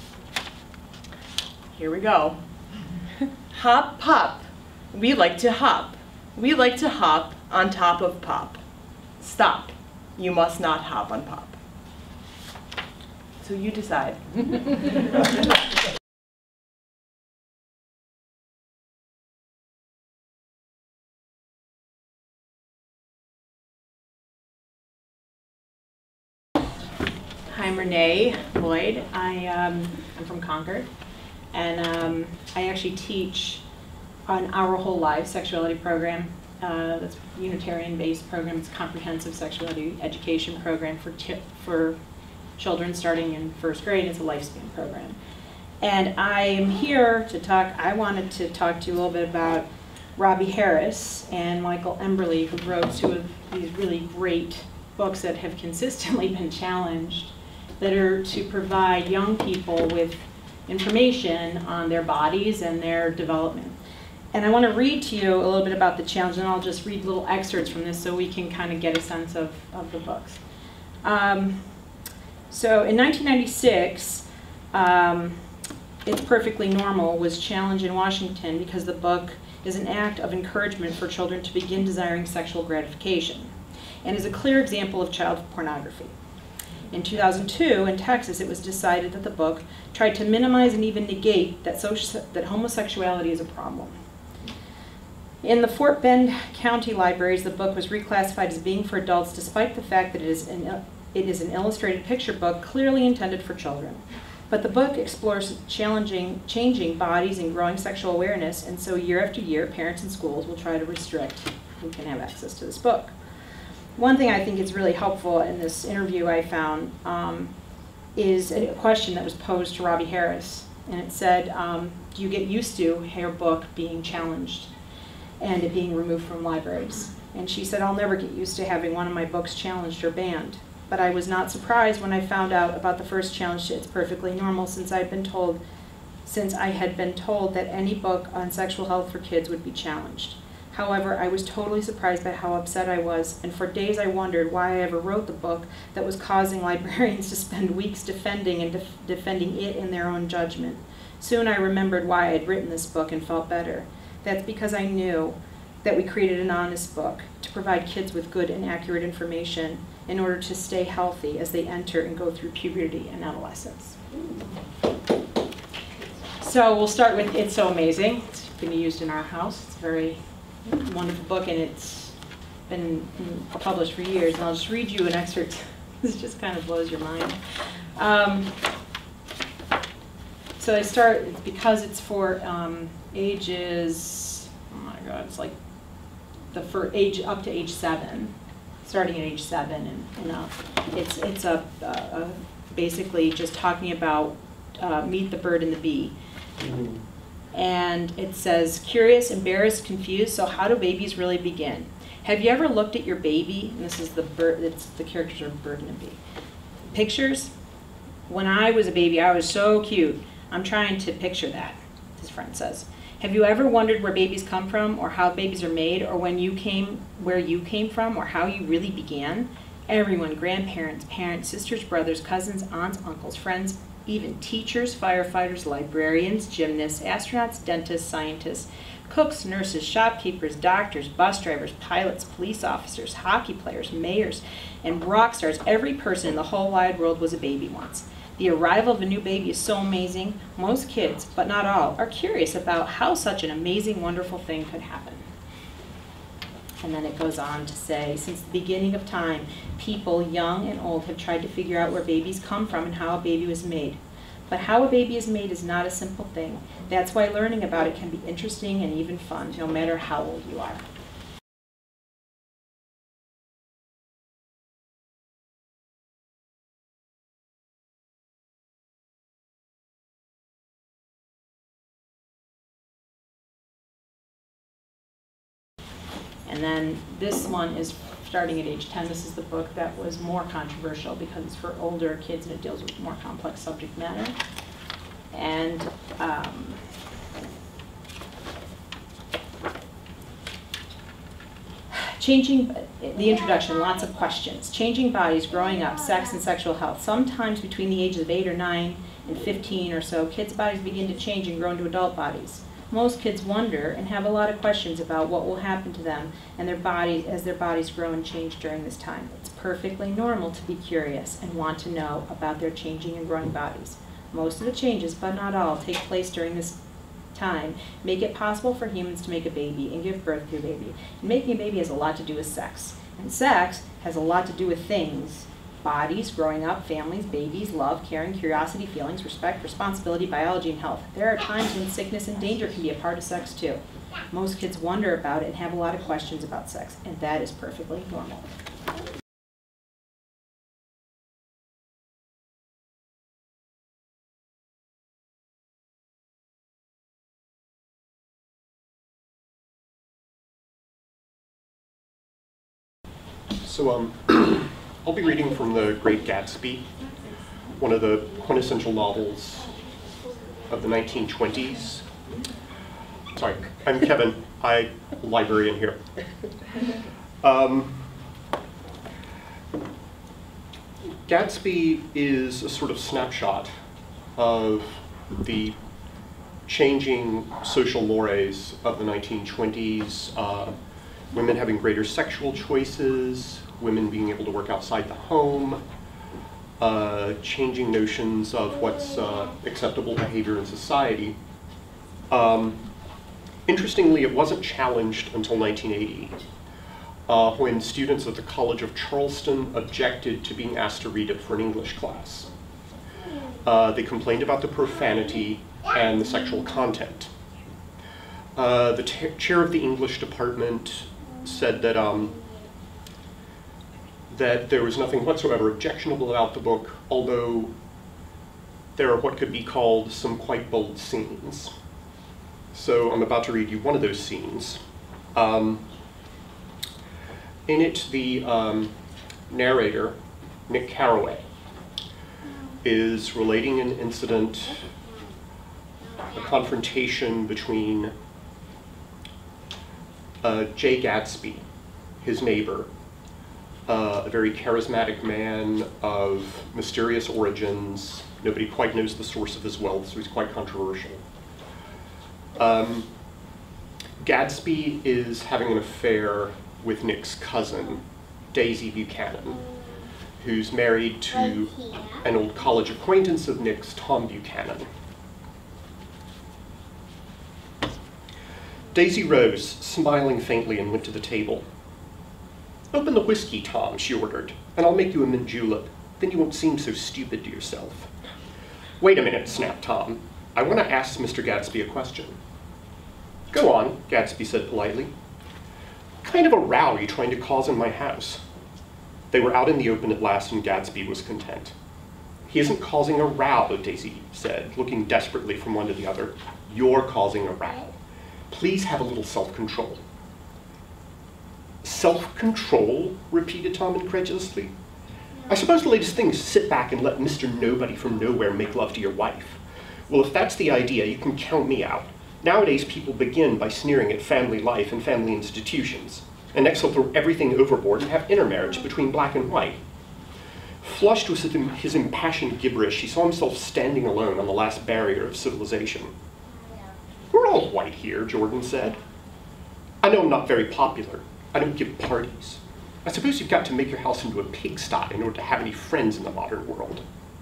Here we go. Hop, pop. We like to hop. We like to hop on top of Pop. Stop. You must not hop on Pop. So you decide. Hi, I'm Renee Lloyd. I, um, I'm from Concord, and um, I actually teach on Our Whole Lives sexuality program. Uh, that's a Unitarian-based program. It's a comprehensive sexuality education program for t for children starting in first grade. It's a lifespan program. And I am here to talk, I wanted to talk to you a little bit about Robbie Harris and Michael Emberley, who wrote two of these really great books that have consistently been challenged, that are to provide young people with information on their bodies and their development. And I want to read to you a little bit about the challenge, and I'll just read little excerpts from this so we can kind of get a sense of, of the books. Um, so in nineteen ninety-six, um, It's Perfectly Normal was challenged in Washington because the book is an act of encouragement for children to begin desiring sexual gratification, and is a clear example of child pornography. In two thousand two, in Texas, it was decided that the book tried to minimize and even negate that, social, that homosexuality is a problem. In the Fort Bend County libraries, the book was reclassified as being for adults, despite the fact that it is an, it is an illustrated picture book clearly intended for children. But the book explores challenging, changing bodies and growing sexual awareness, and so year after year, parents and schools will try to restrict who can have access to this book. One thing I think is really helpful in this interview I found um, is a question that was posed to Robbie Harris, and it said, um, do you get used to your book being challenged and it being removed from libraries? And she said, I'll never get used to having one of my books challenged or banned. But I was not surprised when I found out about the first challenge to It's Perfectly Normal, since I'd been told, since I had been told that any book on sexual health for kids would be challenged. However, I was totally surprised by how upset I was, and for days I wondered why I ever wrote the book that was causing librarians to spend weeks defending and def defending it in their own judgment. Soon I remembered why I had written this book and felt better. That's because I knew that we created an honest book to provide kids with good and accurate information in order to stay healthy as they enter and go through puberty and adolescence. So we'll start with It's So Amazing. It's been used in our house. It's a very wonderful book, and it's been published for years. And I'll just read you an excerpt. This just kind of blows your mind. Um, so I start, it's because it's for um, ages, oh my God, it's like the for age up to age seven, starting at age seven and, and up. It's, it's a, a, a basically just talking about uh, Meet the Bird and the Bee. Mm-hmm. And it says, curious, embarrassed, confused, so how do babies really begin? Have you ever looked at your baby? And this is the bird, it's the characters are a bird and a bee. Pictures? When I was a baby, I was so cute. I'm trying to picture that, his friend says. Have you ever wondered where babies come from, or how babies are made, or when you came, where you came from, or how you really began? Everyone, grandparents, parents, sisters, brothers, cousins, aunts, uncles, friends, even teachers, firefighters, librarians, gymnasts, astronauts, dentists, scientists, cooks, nurses, shopkeepers, doctors, bus drivers, pilots, police officers, hockey players, mayors, and rock stars. Every person in the whole wide world was a baby once. The arrival of a new baby is so amazing. Most kids, but not all, are curious about how such an amazing, wonderful thing could happen. And then it goes on to say, since the beginning of time, people, young and old, have tried to figure out where babies come from and how a baby was made. But how a baby is made is not a simple thing. That's why learning about it can be interesting and even fun, no matter how old you are. And then this one is starting at age ten. This is the book that was more controversial because it's for older kids and it deals with more complex subject matter. And um, changing, the introduction, lots of questions. Changing bodies, growing up, sex and sexual health. Sometimes between the ages of eight or nine and fifteen or so, kids' bodies begin to change and grow into adult bodies. Most kids wonder and have a lot of questions about what will happen to them and their bodies as their bodies grow and change during this time. It's perfectly normal to be curious and want to know about their changing and growing bodies. Most of the changes, but not all, take place during this time, make it possible for humans to make a baby and give birth to a baby. And making a baby has a lot to do with sex. And sex has a lot to do with things. Bodies, growing up, families, babies, love, caring, curiosity, feelings, respect, responsibility, biology, and health. There are times when sickness and danger can be a part of sex too. Most kids wonder about it and have a lot of questions about sex, and that is perfectly normal. So um, I'll be reading from The Great Gatsby, one of the quintessential novels of the nineteen twenties. Sorry, I'm Kevin. I'm a librarian here. Um, Gatsby is a sort of snapshot of the changing social mores of the nineteen twenties, uh, women having greater sexual choices, women being able to work outside the home, uh, changing notions of what's uh, acceptable behavior in society. Um, interestingly, it wasn't challenged until nineteen eighty, uh, when students at the College of Charleston objected to being asked to read it for an English class. Uh, they complained about the profanity and the sexual content. Uh, the chair of the English department said that um, that there was nothing whatsoever objectionable about the book, although there are what could be called some quite bold scenes. So I'm about to read you one of those scenes. Um, in it, the um, narrator, Nick Carraway, is relating an incident, a confrontation between uh, Jay Gatsby, his neighbor, uh, a very charismatic man of mysterious origins. Nobody quite knows the source of his wealth, so he's quite controversial. Um, Gatsby is having an affair with Nick's cousin, Daisy Buchanan, who's married to an old college acquaintance of Nick's, Tom Buchanan. Daisy rose, smiling faintly, and went to the table. "Open the whiskey, Tom," she ordered, "and I'll make you a mint julep. Then you won't seem so stupid to yourself." "Wait a minute," snapped Tom. "I want to ask Mister Gatsby a question." "Go on," Gatsby said politely. "What kind of a row are you trying to cause in my house?" They were out in the open at last, and Gatsby was content. "He isn't causing a row," Daisy said, looking desperately from one to the other. "You're causing a row. Please have a little self-control." "Self-control?" repeated Tom incredulously. I suppose the latest thing is to sit back and let Mister Nobody from nowhere make love to your wife. Well, if that's the idea, you can count me out. Nowadays, people begin by sneering at family life and family institutions. And next they'll throw everything overboard and have intermarriage between black and white. Flushed with his impassioned gibberish, he saw himself standing alone on the last barrier of civilization. We're all white here, Jordan said. I know I'm not very popular. I don't give parties. I suppose you've got to make your house into a pigsty in order to have any friends in the modern world.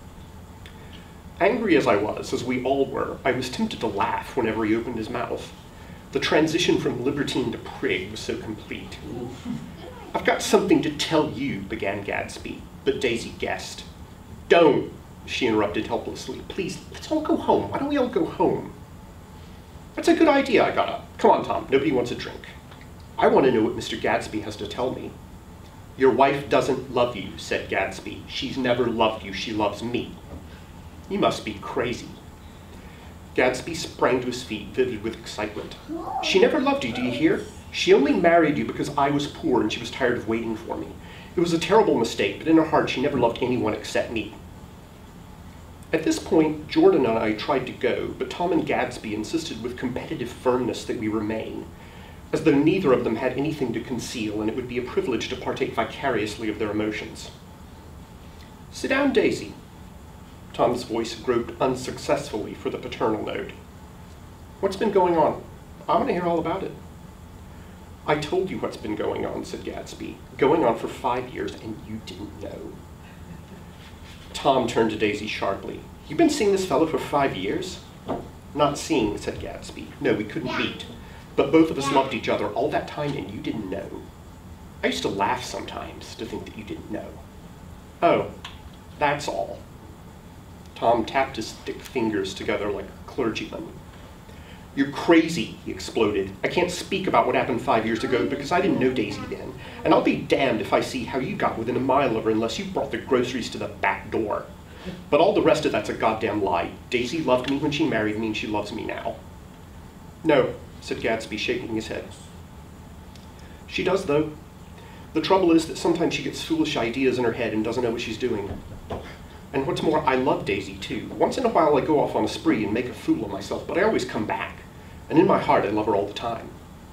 Angry as I was, as we all were, I was tempted to laugh whenever he opened his mouth. The transition from libertine to prig was so complete. I've got something to tell you, began Gadsby, but Daisy guessed. Don't, she interrupted helplessly. Please, let's all go home. Why don't we all go home? That's a good idea, I got up. Come on, Tom, nobody wants a drink. I want to know what Mister Gadsby has to tell me. Your wife doesn't love you, said Gadsby. She's never loved you, she loves me. You must be crazy. Gadsby sprang to his feet, vivid with excitement. She never loved you, do you hear? She only married you because I was poor and she was tired of waiting for me. It was a terrible mistake, but in her heart she never loved anyone except me. At this point, Jordan and I tried to go, but Tom and Gadsby insisted with competitive firmness that we remain, as though neither of them had anything to conceal and it would be a privilege to partake vicariously of their emotions. Sit down, Daisy. Tom's voice groped unsuccessfully for the paternal note. What's been going on? I want to hear all about it. I told you what's been going on, said Gadsby. Going on for five years, and you didn't know. Tom turned to Daisy sharply. You've been seeing this fellow for five years? Not seeing, said Gadsby. No, we couldn't meet. But both of us loved each other all that time, and you didn't know. I used to laugh sometimes to think that you didn't know. Oh, that's all. Tom tapped his thick fingers together like a clergyman. You're crazy, he exploded. I can't speak about what happened five years ago because I didn't know Daisy then. And I'll be damned if I see how you got within a mile of her unless you brought the groceries to the back door. But all the rest of that's a goddamn lie. Daisy loved me when she married me and she loves me now. No, said Gadsby, shaking his head. She does, though. The trouble is that sometimes she gets foolish ideas in her head and doesn't know what she's doing. And what's more, I love Daisy, too. Once in a while I go off on a spree and make a fool of myself, but I always come back. And in my heart, I love her all the time.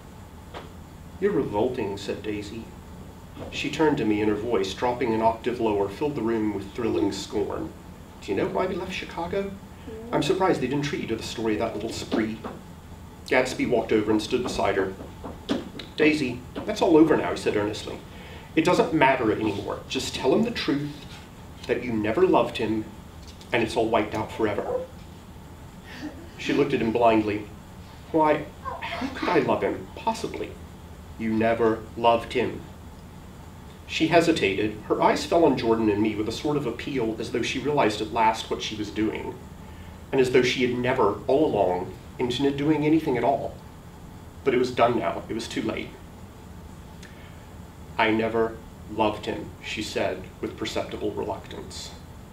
You're revolting, said Daisy. She turned to me, and her voice, dropping an octave lower, filled the room with thrilling scorn. Do you know why we left Chicago? I'm surprised they didn't treat you to the story of that little spree. Gadsby walked over and stood beside her. Daisy, that's all over now, he said earnestly. It doesn't matter anymore. Just tell him the truth, that you never loved him, and it's all wiped out forever. She looked at him blindly. Why, how could I love him, possibly? You never loved him. She hesitated. Her eyes fell on Jordan and me with a sort of appeal, as though she realized at last what she was doing, and as though she had never, all along, intended doing anything at all. But it was done now. It was too late. I never loved him, she said with perceptible reluctance.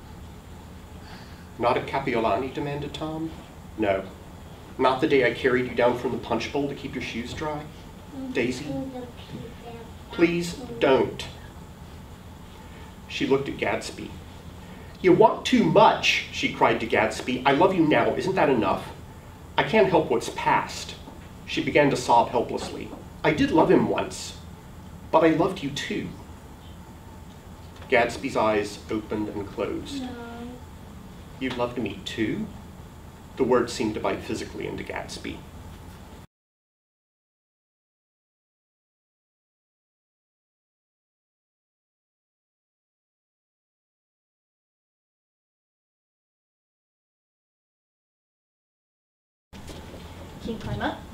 Not at Capiolani, demanded Tom. No. Not the day I carried you down from the punch bowl to keep your shoes dry? Daisy? Please don't. She looked at Gadsby. You want too much, she cried to Gadsby. I love you now. Isn't that enough? I can't help what's past. She began to sob helplessly. I did love him once, but I loved you too. Gadsby's eyes opened and closed. No. You loved me too? The word seemed to bite physically into Gadsby. Can you climb up?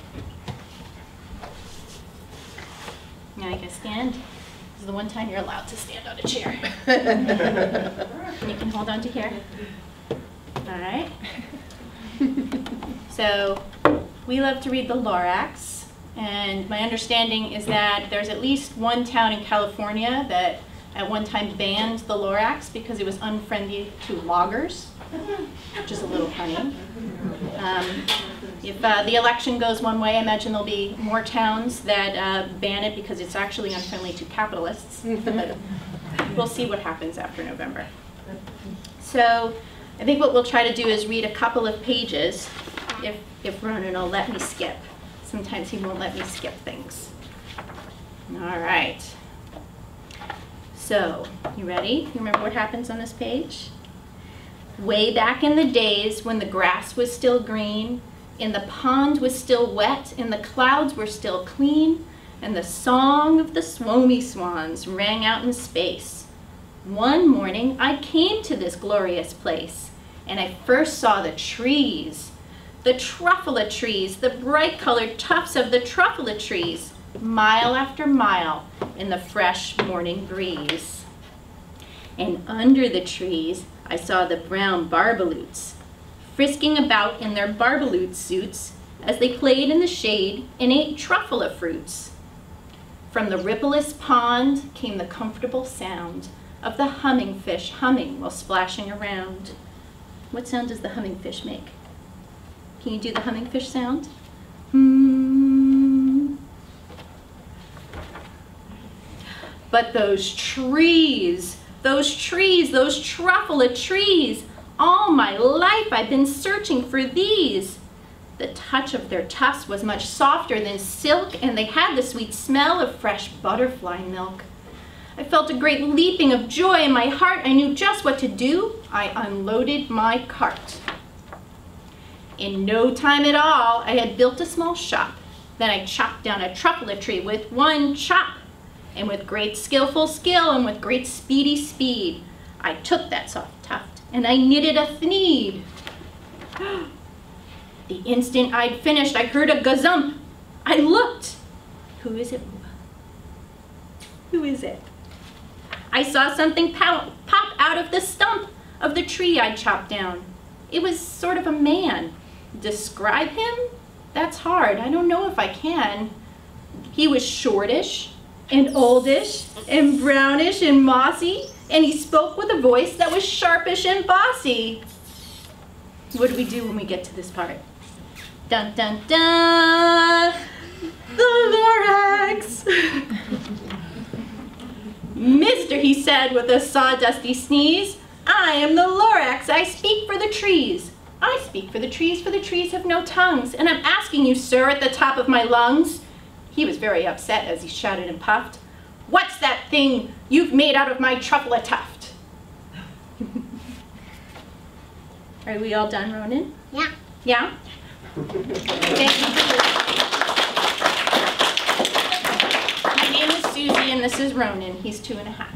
Now you can stand. This is the one time you're allowed to stand on a chair. You can hold on to here. All right. So we love to read the Lorax, and my understanding is that there's at least one town in California that at one time banned the Lorax because it was unfriendly to loggers, which is a little funny. Um, if uh, the election goes one way, I imagine there'll be more towns that uh, ban it because it's actually unfriendly to capitalists. But we'll see what happens after November. So I think what we'll try to do is read a couple of pages, if, if Ronan will let me skip. Sometimes he won't let me skip things. All right. So, you ready? You remember what happens on this page? Way back in the days when the grass was still green, and the pond was still wet, and the clouds were still clean, and the song of the swomy swans rang out in space. One morning I came to this glorious place, and I first saw the trees, the truffula trees, the bright colored tufts of the truffula trees, mile after mile in the fresh morning breeze. And under the trees I saw the brown barbaloots, frisking about in their barbaloot suits as they played in the shade and ate truffula fruits. From the rippleless pond came the comfortable sound of the humming fish humming while splashing around. What sound does the humming fish make? Can you do the humming fish sound? Hmm. But those trees, those trees, those truffula trees, all my life I've been searching for these. The touch of their tufts was much softer than silk, and they had the sweet smell of fresh butterfly milk. I felt a great leaping of joy in my heart. I knew just what to do. I unloaded my cart. In no time at all, I had built a small shop. Then I chopped down a truffula tree with one chop. And with great skillful skill and with great speedy speed, I took that soft tuft and I knitted a thneed. The instant I'd finished, I heard a gazump. I looked. Who is it? Who is it? I saw something pop out of the stump of the tree I'd chopped down. It was sort of a man. Describe him? That's hard. I don't know if I can. He was shortish and oldish and brownish and mossy, and he spoke with a voice that was sharpish and bossy. What do we do when we get to this part? Dun dun dun! The Lorax! Mister, he said with a sawdusty sneeze, I am the Lorax. I speak for the trees. I speak for the trees, for the trees have no tongues. And I'm asking you, sir, at the top of my lungs. He was very upset as he shouted and puffed. What's that thing you've made out of my truffula tuft? Are we all done, Ronan? Yeah. Yeah? Thank you. My name is Susie and this is Ronan. He's two and a half.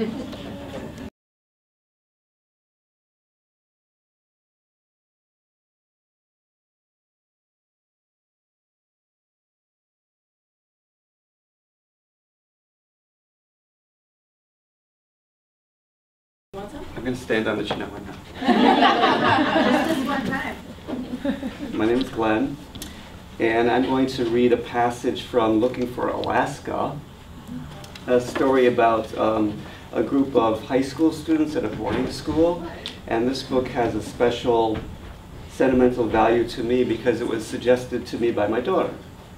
I'm going to stand on the chin now. Just this one time. My name is Glenn, and I'm going to read a passage from Looking for Alaska, a story about um, a group of high school students at a boarding school. And this book has a special sentimental value to me because it was suggested to me by my daughter.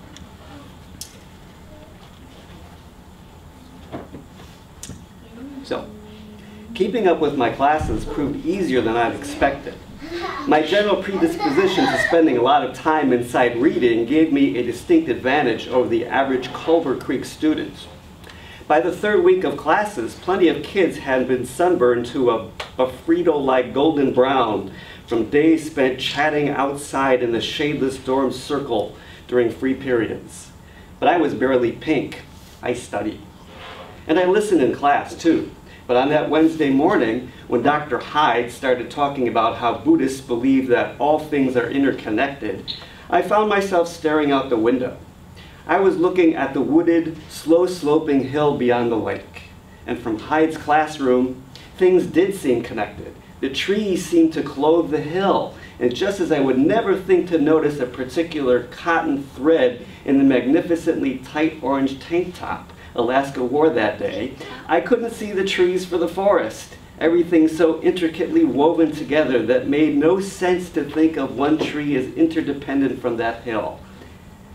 So, keeping up with my classes proved easier than I'd expected. My general predisposition to spending a lot of time inside reading gave me a distinct advantage over the average Culver Creek student. By the third week of classes, plenty of kids had been sunburned to a, a Frito-like golden brown from days spent chatting outside in the shadeless dorm circle during free periods. But I was barely pink. I studied. And I listened in class, too. But on that Wednesday morning, when Doctor Hyde started talking about how Buddhists believe that all things are interconnected, I found myself staring out the window. I was looking at the wooded, slow-sloping hill beyond the lake. And from Hyde's classroom, things did seem connected. The trees seemed to clothe the hill. And just as I would never think to notice a particular cotton thread in the magnificently tight orange tank top Alaska wore that day, I couldn't see the trees for the forest. Everything so intricately woven together that made no sense to think of one tree as interdependent from that hill.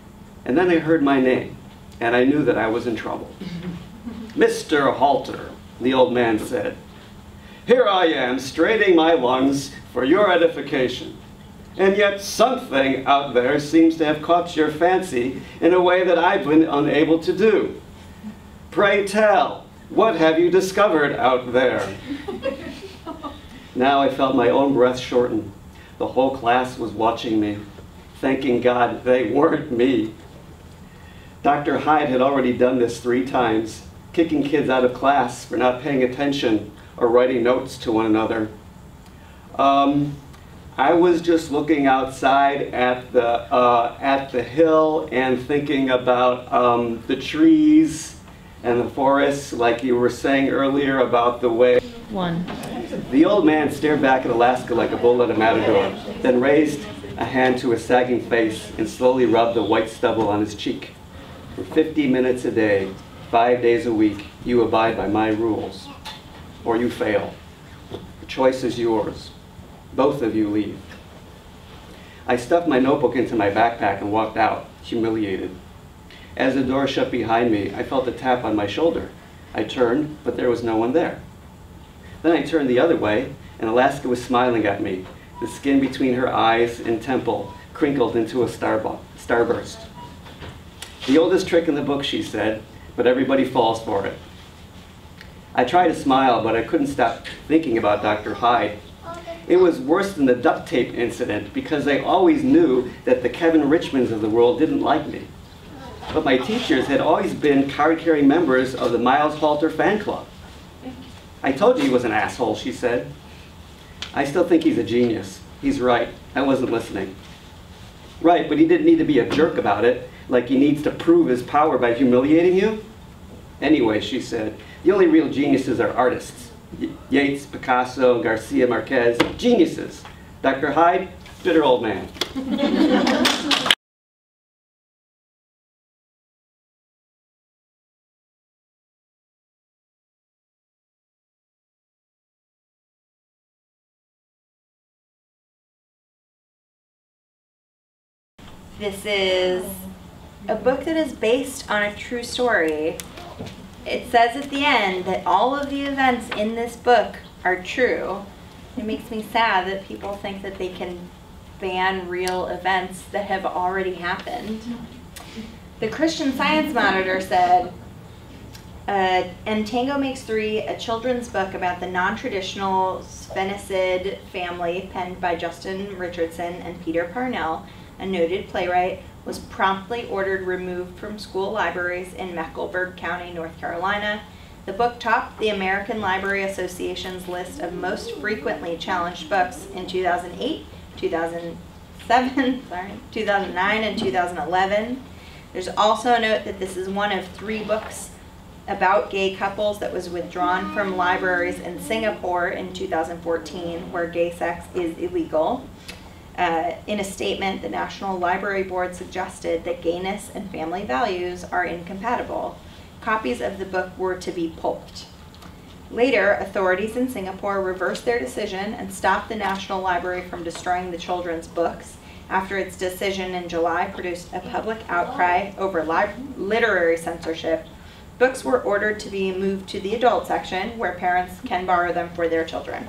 And then I heard my name, and I knew that I was in trouble. Mister Halter, The old man said, "Here I am, straining my lungs for your edification. And yet something out there seems to have caught your fancy in a way that I've been unable to do. Pray tell, what have you discovered out there?" Now I felt my own breath shorten. The whole class was watching me, thanking God they weren't me. Doctor Hyde had already done this three times, kicking kids out of class for not paying attention or writing notes to one another. Um, I was just looking outside at the, uh, at the hill and thinking about um, the trees and the forests, like you were saying earlier about the way. One. The old man stared back at Alaska like a bull at a matador, then raised a hand to his sagging face and slowly rubbed the white stubble on his cheek. For fifty minutes a day, five days a week, you abide by my rules, or you fail. The choice is yours. Both of you leave. I stuffed my notebook into my backpack and walked out, humiliated. As the door shut behind me, I felt a tap on my shoulder. I turned, but there was no one there. Then I turned the other way, and Alaska was smiling at me, the skin between her eyes and temple crinkled into a starbu- starburst. The oldest trick in the book, she said, but everybody falls for it. I tried to smile, but I couldn't stop thinking about Doctor Hyde. It was worse than the duct tape incident because I always knew that the Kevin Richmonds of the world didn't like me. But my teachers had always been card-carrying members of the Miles Halter fan club. "I told you he was an asshole," she said. "I still think he's a genius." He's right. I wasn't listening. Right, but he didn't need to be a jerk about it, like he needs to prove his power by humiliating you. Anyway, she said, the only real geniuses are artists. Y- Yeats, Picasso, Garcia Marquez, geniuses. Doctor Hyde, bitter old man. This is a book that is based on a true story. It says at the end that all of the events in this book are true. It makes me sad that people think that they can ban real events that have already happened. The Christian Science Monitor said, uh, and Tango Makes Three, a children's book about the non-traditional Sphenicid family penned by Justin Richardson and Peter Parnell, a noted playwright, was promptly ordered removed from school libraries in Mecklenburg County, North Carolina. The book topped the American Library Association's list of most frequently challenged books in two thousand eight, two thousand seven, sorry, two thousand nine, and two thousand eleven. There's also a note that this is one of three books about gay couples that was withdrawn from libraries in Singapore in two thousand fourteen, where gay sex is illegal. Uh, in a statement, the National Library Board suggested that gayness and family values are incompatible. Copies of the book were to be pulped. Later, authorities in Singapore reversed their decision and stopped the National Library from destroying the children's books after its decision in July produced a public outcry over li- literary censorship. Books were ordered to be moved to the adult section where parents can borrow them for their children.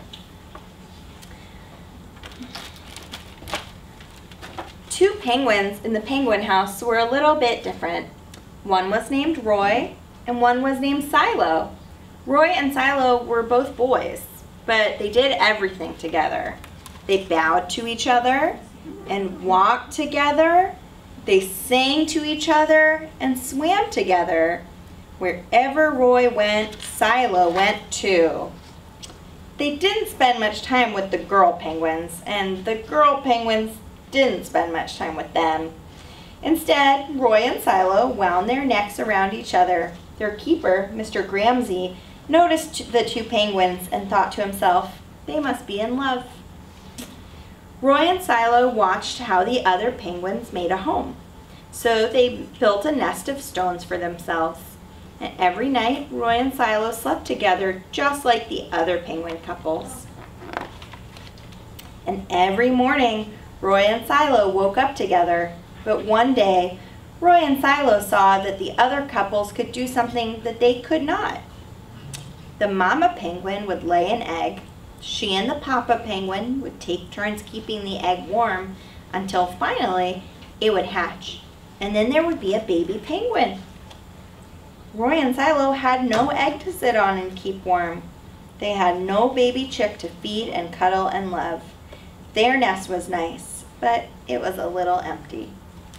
Two penguins in the penguin house were a little bit different. One was named Roy and one was named Silo. Roy and Silo were both boys, but they did everything together. They bowed to each other and walked together. They sang to each other and swam together. Wherever Roy went, Silo went too. They didn't spend much time with the girl penguins, and the girl penguins didn't spend much time with them. Instead, Roy and Silo wound their necks around each other. Their keeper, Mister Gramsey, noticed the two penguins and thought to himself, they must be in love. Roy and Silo watched how the other penguins made a home. So they built a nest of stones for themselves. And every night, Roy and Silo slept together just like the other penguin couples. And every morning, Roy and Silo woke up together, but one day, Roy and Silo saw that the other couples could do something that they could not. The mama penguin would lay an egg. She and the papa penguin would take turns keeping the egg warm until finally it would hatch. And then there would be a baby penguin. Roy and Silo had no egg to sit on and keep warm. They had no baby chick to feed and cuddle and love. Their nest was nice, but it was a little empty.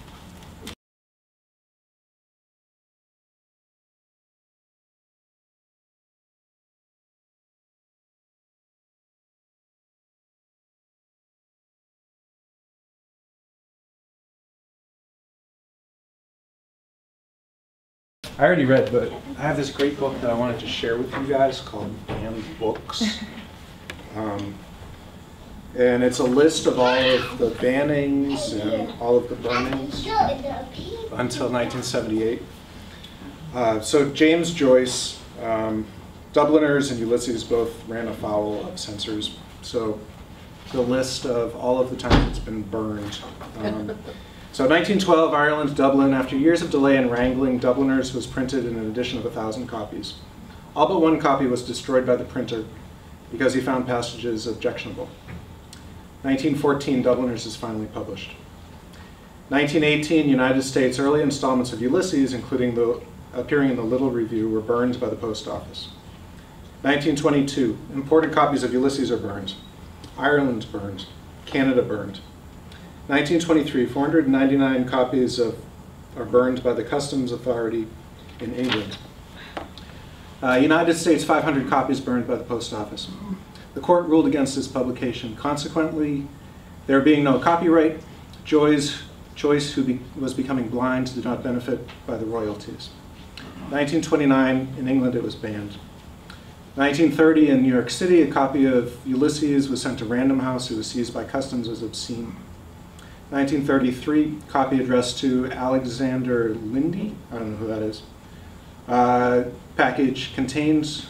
I already read, but I have this great book that I wanted to share with you guys called Banned Books. Um, and it's a list of all of the bannings and all of the burnings until nineteen seventy-eight. Uh, so James Joyce, um, Dubliners and Ulysses both ran afoul of censors. So the list of all of the times it's been burned. Um, So nineteen twelve, Ireland, Dublin. After years of delay and wrangling, Dubliners was printed in an edition of a thousand copies. All but one copy was destroyed by the printer because he found passages objectionable. nineteen fourteen, Dubliners is finally published. nineteen eighteen, United States, early installments of Ulysses, including the appearing in the Little Review, were burned by the post office. nineteen twenty-two, imported copies of Ulysses are burned. Ireland burned. Canada burned. nineteen twenty-three, four hundred ninety-nine copies of, are burned by the Customs Authority in England. Uh, United States, five hundred copies burned by the post office. The court ruled against this publication. Consequently, there being no copyright, Joyce, Joyce who be, was becoming blind, did not benefit by the royalties. nineteen twenty-nine, in England it was banned. nineteen thirty, in New York City, a copy of Ulysses was sent to Random House. It was seized by customs as obscene. nineteen thirty-three, copy addressed to Alexander Lindy, I don't know who that is. Uh, package contains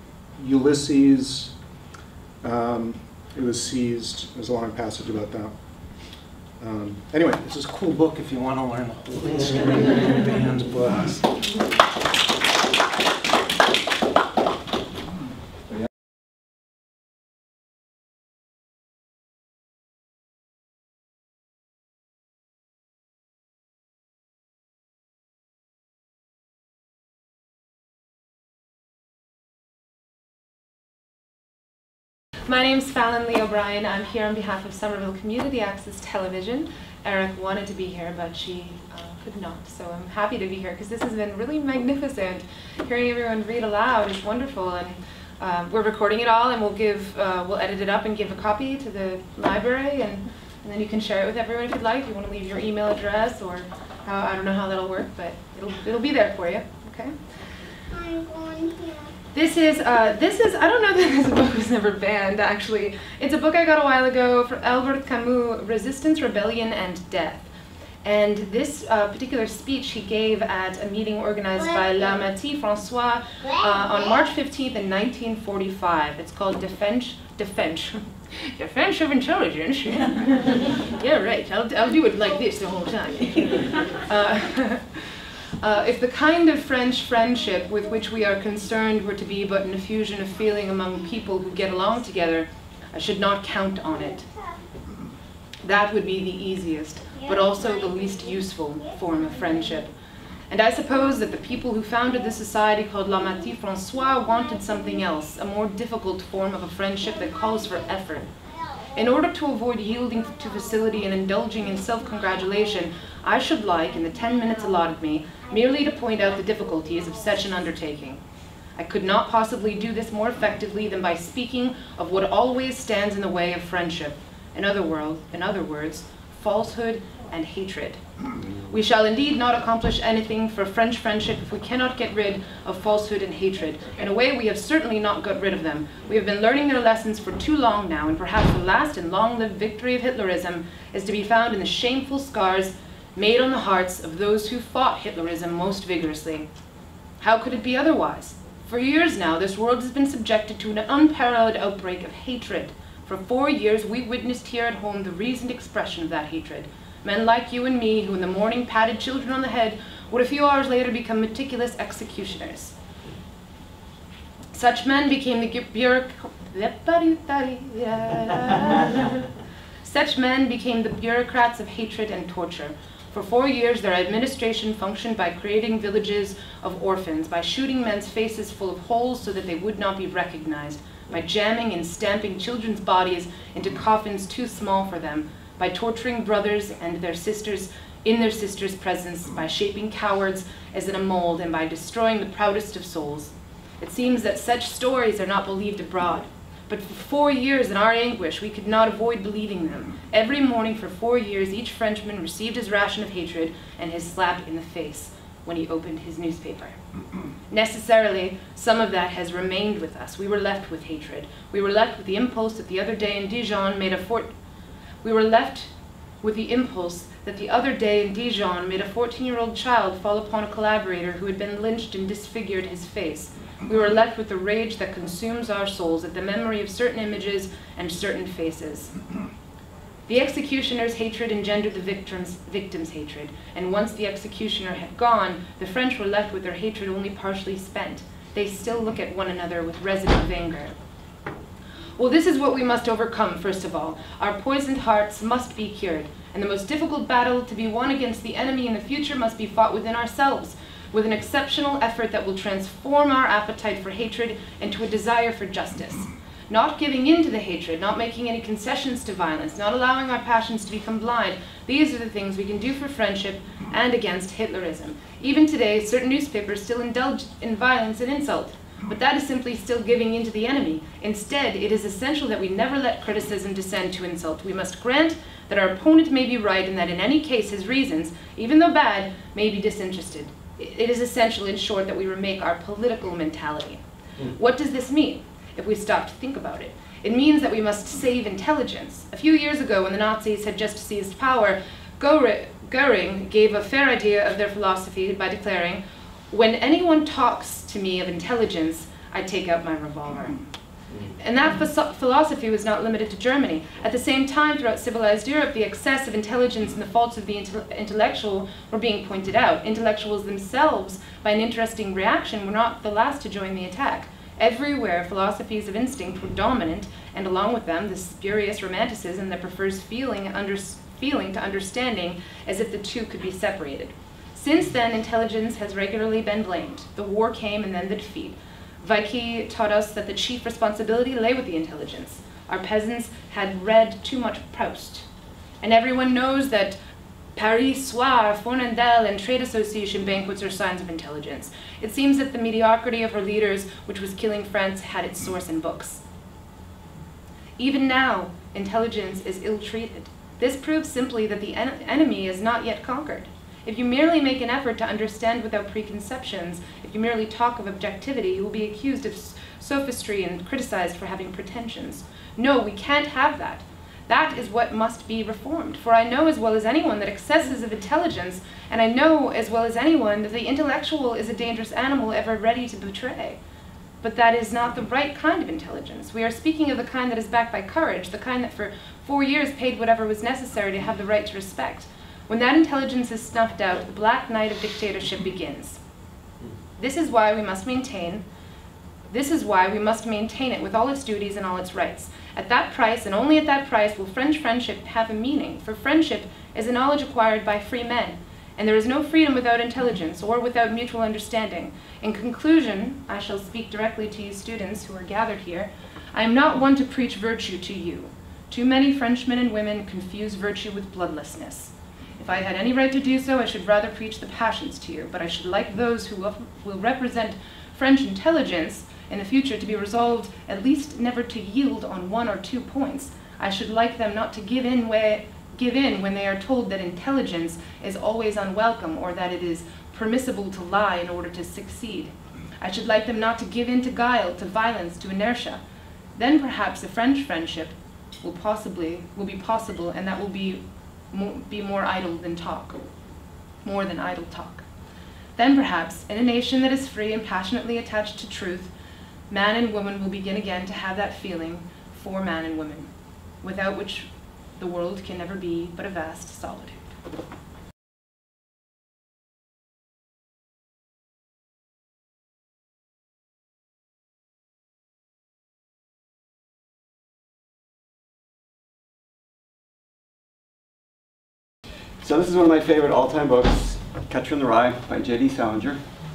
Ulysses. Um, it was seized. There's a long passage about that. Um, anyway, this is a cool book if you want to learn the whole history of banned books. My name's Fallon Lee O'Brien. I'm here on behalf of Somerville Community Access Television. Eric wanted to be here, but she uh, could not. So I'm happy to be here because this has been really magnificent. Hearing everyone read aloud is wonderful, and um, we're recording it all, and we'll give, uh, we'll edit it up and give a copy to the library, and, and then you can share it with everyone if you'd like. If you want to leave your email address, or how, I don't know how that'll work, but it'll it'll be there for you. Okay. I'm going here. This is, uh, this is, I don't know that this book was never banned, actually. It's a book I got a while ago from Albert Camus, Resistance, Rebellion, and Death. And this uh, particular speech he gave at a meeting organized by Lamartine Francois uh, on March fifteenth in nineteen forty-five. It's called Defense, Defense, Defense of Intelligence. Yeah, right, I'll, I'll do it like this the whole time. Uh, Uh, if the kind of French friendship with which we are concerned were to be but an effusion of feeling among people who get along together, I should not count on it. That would be the easiest, but also the least useful form of friendship. And I suppose that the people who founded the society called Lamartine Francois wanted something else, a more difficult form of a friendship that calls for effort. In order to avoid yielding to facility and indulging in self-congratulation, I should like, in the ten minutes allotted me, merely to point out the difficulties of such an undertaking. I could not possibly do this more effectively than by speaking of what always stands in the way of friendship. In other, world, in other words, falsehood and hatred. We shall indeed not accomplish anything for French friendship if we cannot get rid of falsehood and hatred. In a way, we have certainly not got rid of them. We have been learning their lessons for too long now, and perhaps the last and long-lived victory of Hitlerism is to be found in the shameful scars made on the hearts of those who fought Hitlerism most vigorously. How could it be otherwise? For years now, this world has been subjected to an unparalleled outbreak of hatred. For four years, we witnessed here at home the reasoned expression of that hatred. Men like you and me, who in the morning patted children on the head, would a few hours later become meticulous executioners. Such men became the bureauc- Such men became the bureaucrats of hatred and torture. For four years, their administration functioned by creating villages of orphans, by shooting men's faces full of holes so that they would not be recognized, by jamming and stamping children's bodies into coffins too small for them, by torturing brothers and their sisters in their sisters' presence, by shaping cowards as in a mold, and by destroying the proudest of souls. It seems that such stories are not believed abroad. But for four years in our anguish, we could not avoid believing them. Every morning for four years, each Frenchman received his ration of hatred and his slap in the face when he opened his newspaper. Necessarily, some of that has remained with us. We were left with hatred. We were left with the impulse that the other day in Dijon made a fort. We were left with the impulse that the other day in Dijon made a fourteen-year-old child fall upon a collaborator who had been lynched and disfigured his face. We were left with the rage that consumes our souls at the memory of certain images and certain faces. The executioner's hatred engendered the victim's, victim's hatred, and once the executioner had gone, the French were left with their hatred only partially spent. They still look at one another with residue anger. Well, this is what we must overcome, first of all. Our poisoned hearts must be cured, and the most difficult battle to be won against the enemy in the future must be fought within ourselves, with an exceptional effort that will transform our appetite for hatred into a desire for justice. Not giving in to the hatred, not making any concessions to violence, not allowing our passions to become blind, these are the things we can do for friendship and against Hitlerism. Even today, certain newspapers still indulge in violence and insult, but that is simply still giving in to the enemy. Instead, it is essential that we never let criticism descend to insult. We must grant that our opponent may be right and that in any case his reasons, even though bad, may be disinterested. It is essential, in short, that we remake our political mentality. Mm. What does this mean, if we stop to think about it? It means that we must save intelligence. A few years ago, when the Nazis had just seized power, Goering gave a fair idea of their philosophy by declaring, "When anyone talks to me of intelligence, I take out my revolver." And that philosophy was not limited to Germany. At the same time, throughout civilized Europe, the excess of intelligence and the faults of the intellectual were being pointed out. Intellectuals themselves, by an interesting reaction, were not the last to join the attack. Everywhere, philosophies of instinct were dominant, and along with them, the spurious romanticism that prefers feeling, under, feeling to understanding, as if the two could be separated. Since then, intelligence has regularly been blamed. The war came and then the defeat. Vicky taught us that the chief responsibility lay with the intelligence. Our peasants had read too much Proust. And everyone knows that Paris Soir, Fornandel, and trade association banquets are signs of intelligence. It seems that the mediocrity of her leaders, which was killing France, had its source in books. Even now, intelligence is ill-treated. This proves simply that the en- enemy is not yet conquered. If you merely make an effort to understand without preconceptions, if you merely talk of objectivity, you will be accused of sophistry and criticized for having pretensions. No, we can't have that. That is what must be reformed. For I know as well as anyone that excesses of intelligence, and I know as well as anyone that the intellectual is a dangerous animal ever ready to betray. But that is not the right kind of intelligence. We are speaking of the kind that is backed by courage, the kind that for four years paid whatever was necessary to have the right to respect. When that intelligence is snuffed out, the black night of dictatorship begins. This is why we must maintain, this is why we must maintain it with all its duties and all its rights. At that price, and only at that price, will French friendship have a meaning, for friendship is a knowledge acquired by free men, and there is no freedom without intelligence or without mutual understanding. In conclusion, I shall speak directly to you students who are gathered here. I am not one to preach virtue to you. Too many Frenchmen and women confuse virtue with bloodlessness. If I had any right to do so, I should rather preach the passions to you, but I should like those who will represent French intelligence in the future to be resolved at least never to yield on one or two points. I should like them not to give in, way, give in when they are told that intelligence is always unwelcome or that it is permissible to lie in order to succeed. I should like them not to give in to guile, to violence, to inertia. Then perhaps a French friendship will possibly will be possible, and that will be More, be more idle than talk, more than idle talk. Then perhaps, in a nation that is free and passionately attached to truth, man and woman will begin again to have that feeling for man and woman, without which the world can never be but a vast solitude. So this is one of my favorite all-time books, Catcher in the Rye by J D Salinger.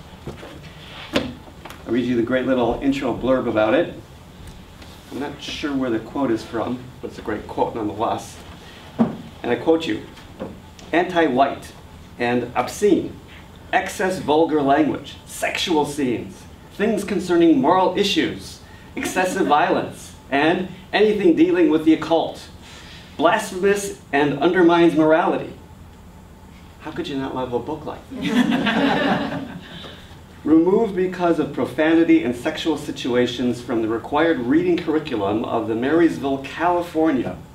I'll read you the great little intro blurb about it. I'm not sure where the quote is from, but it's a great quote nonetheless. And I quote you, "Anti-white and obscene, excess vulgar language, sexual scenes, things concerning moral issues, excessive violence, and anything dealing with the occult, blasphemous and undermines morality." How could you not love a book like this? Removed because of profanity and sexual situations from the required reading curriculum of the Marysville, California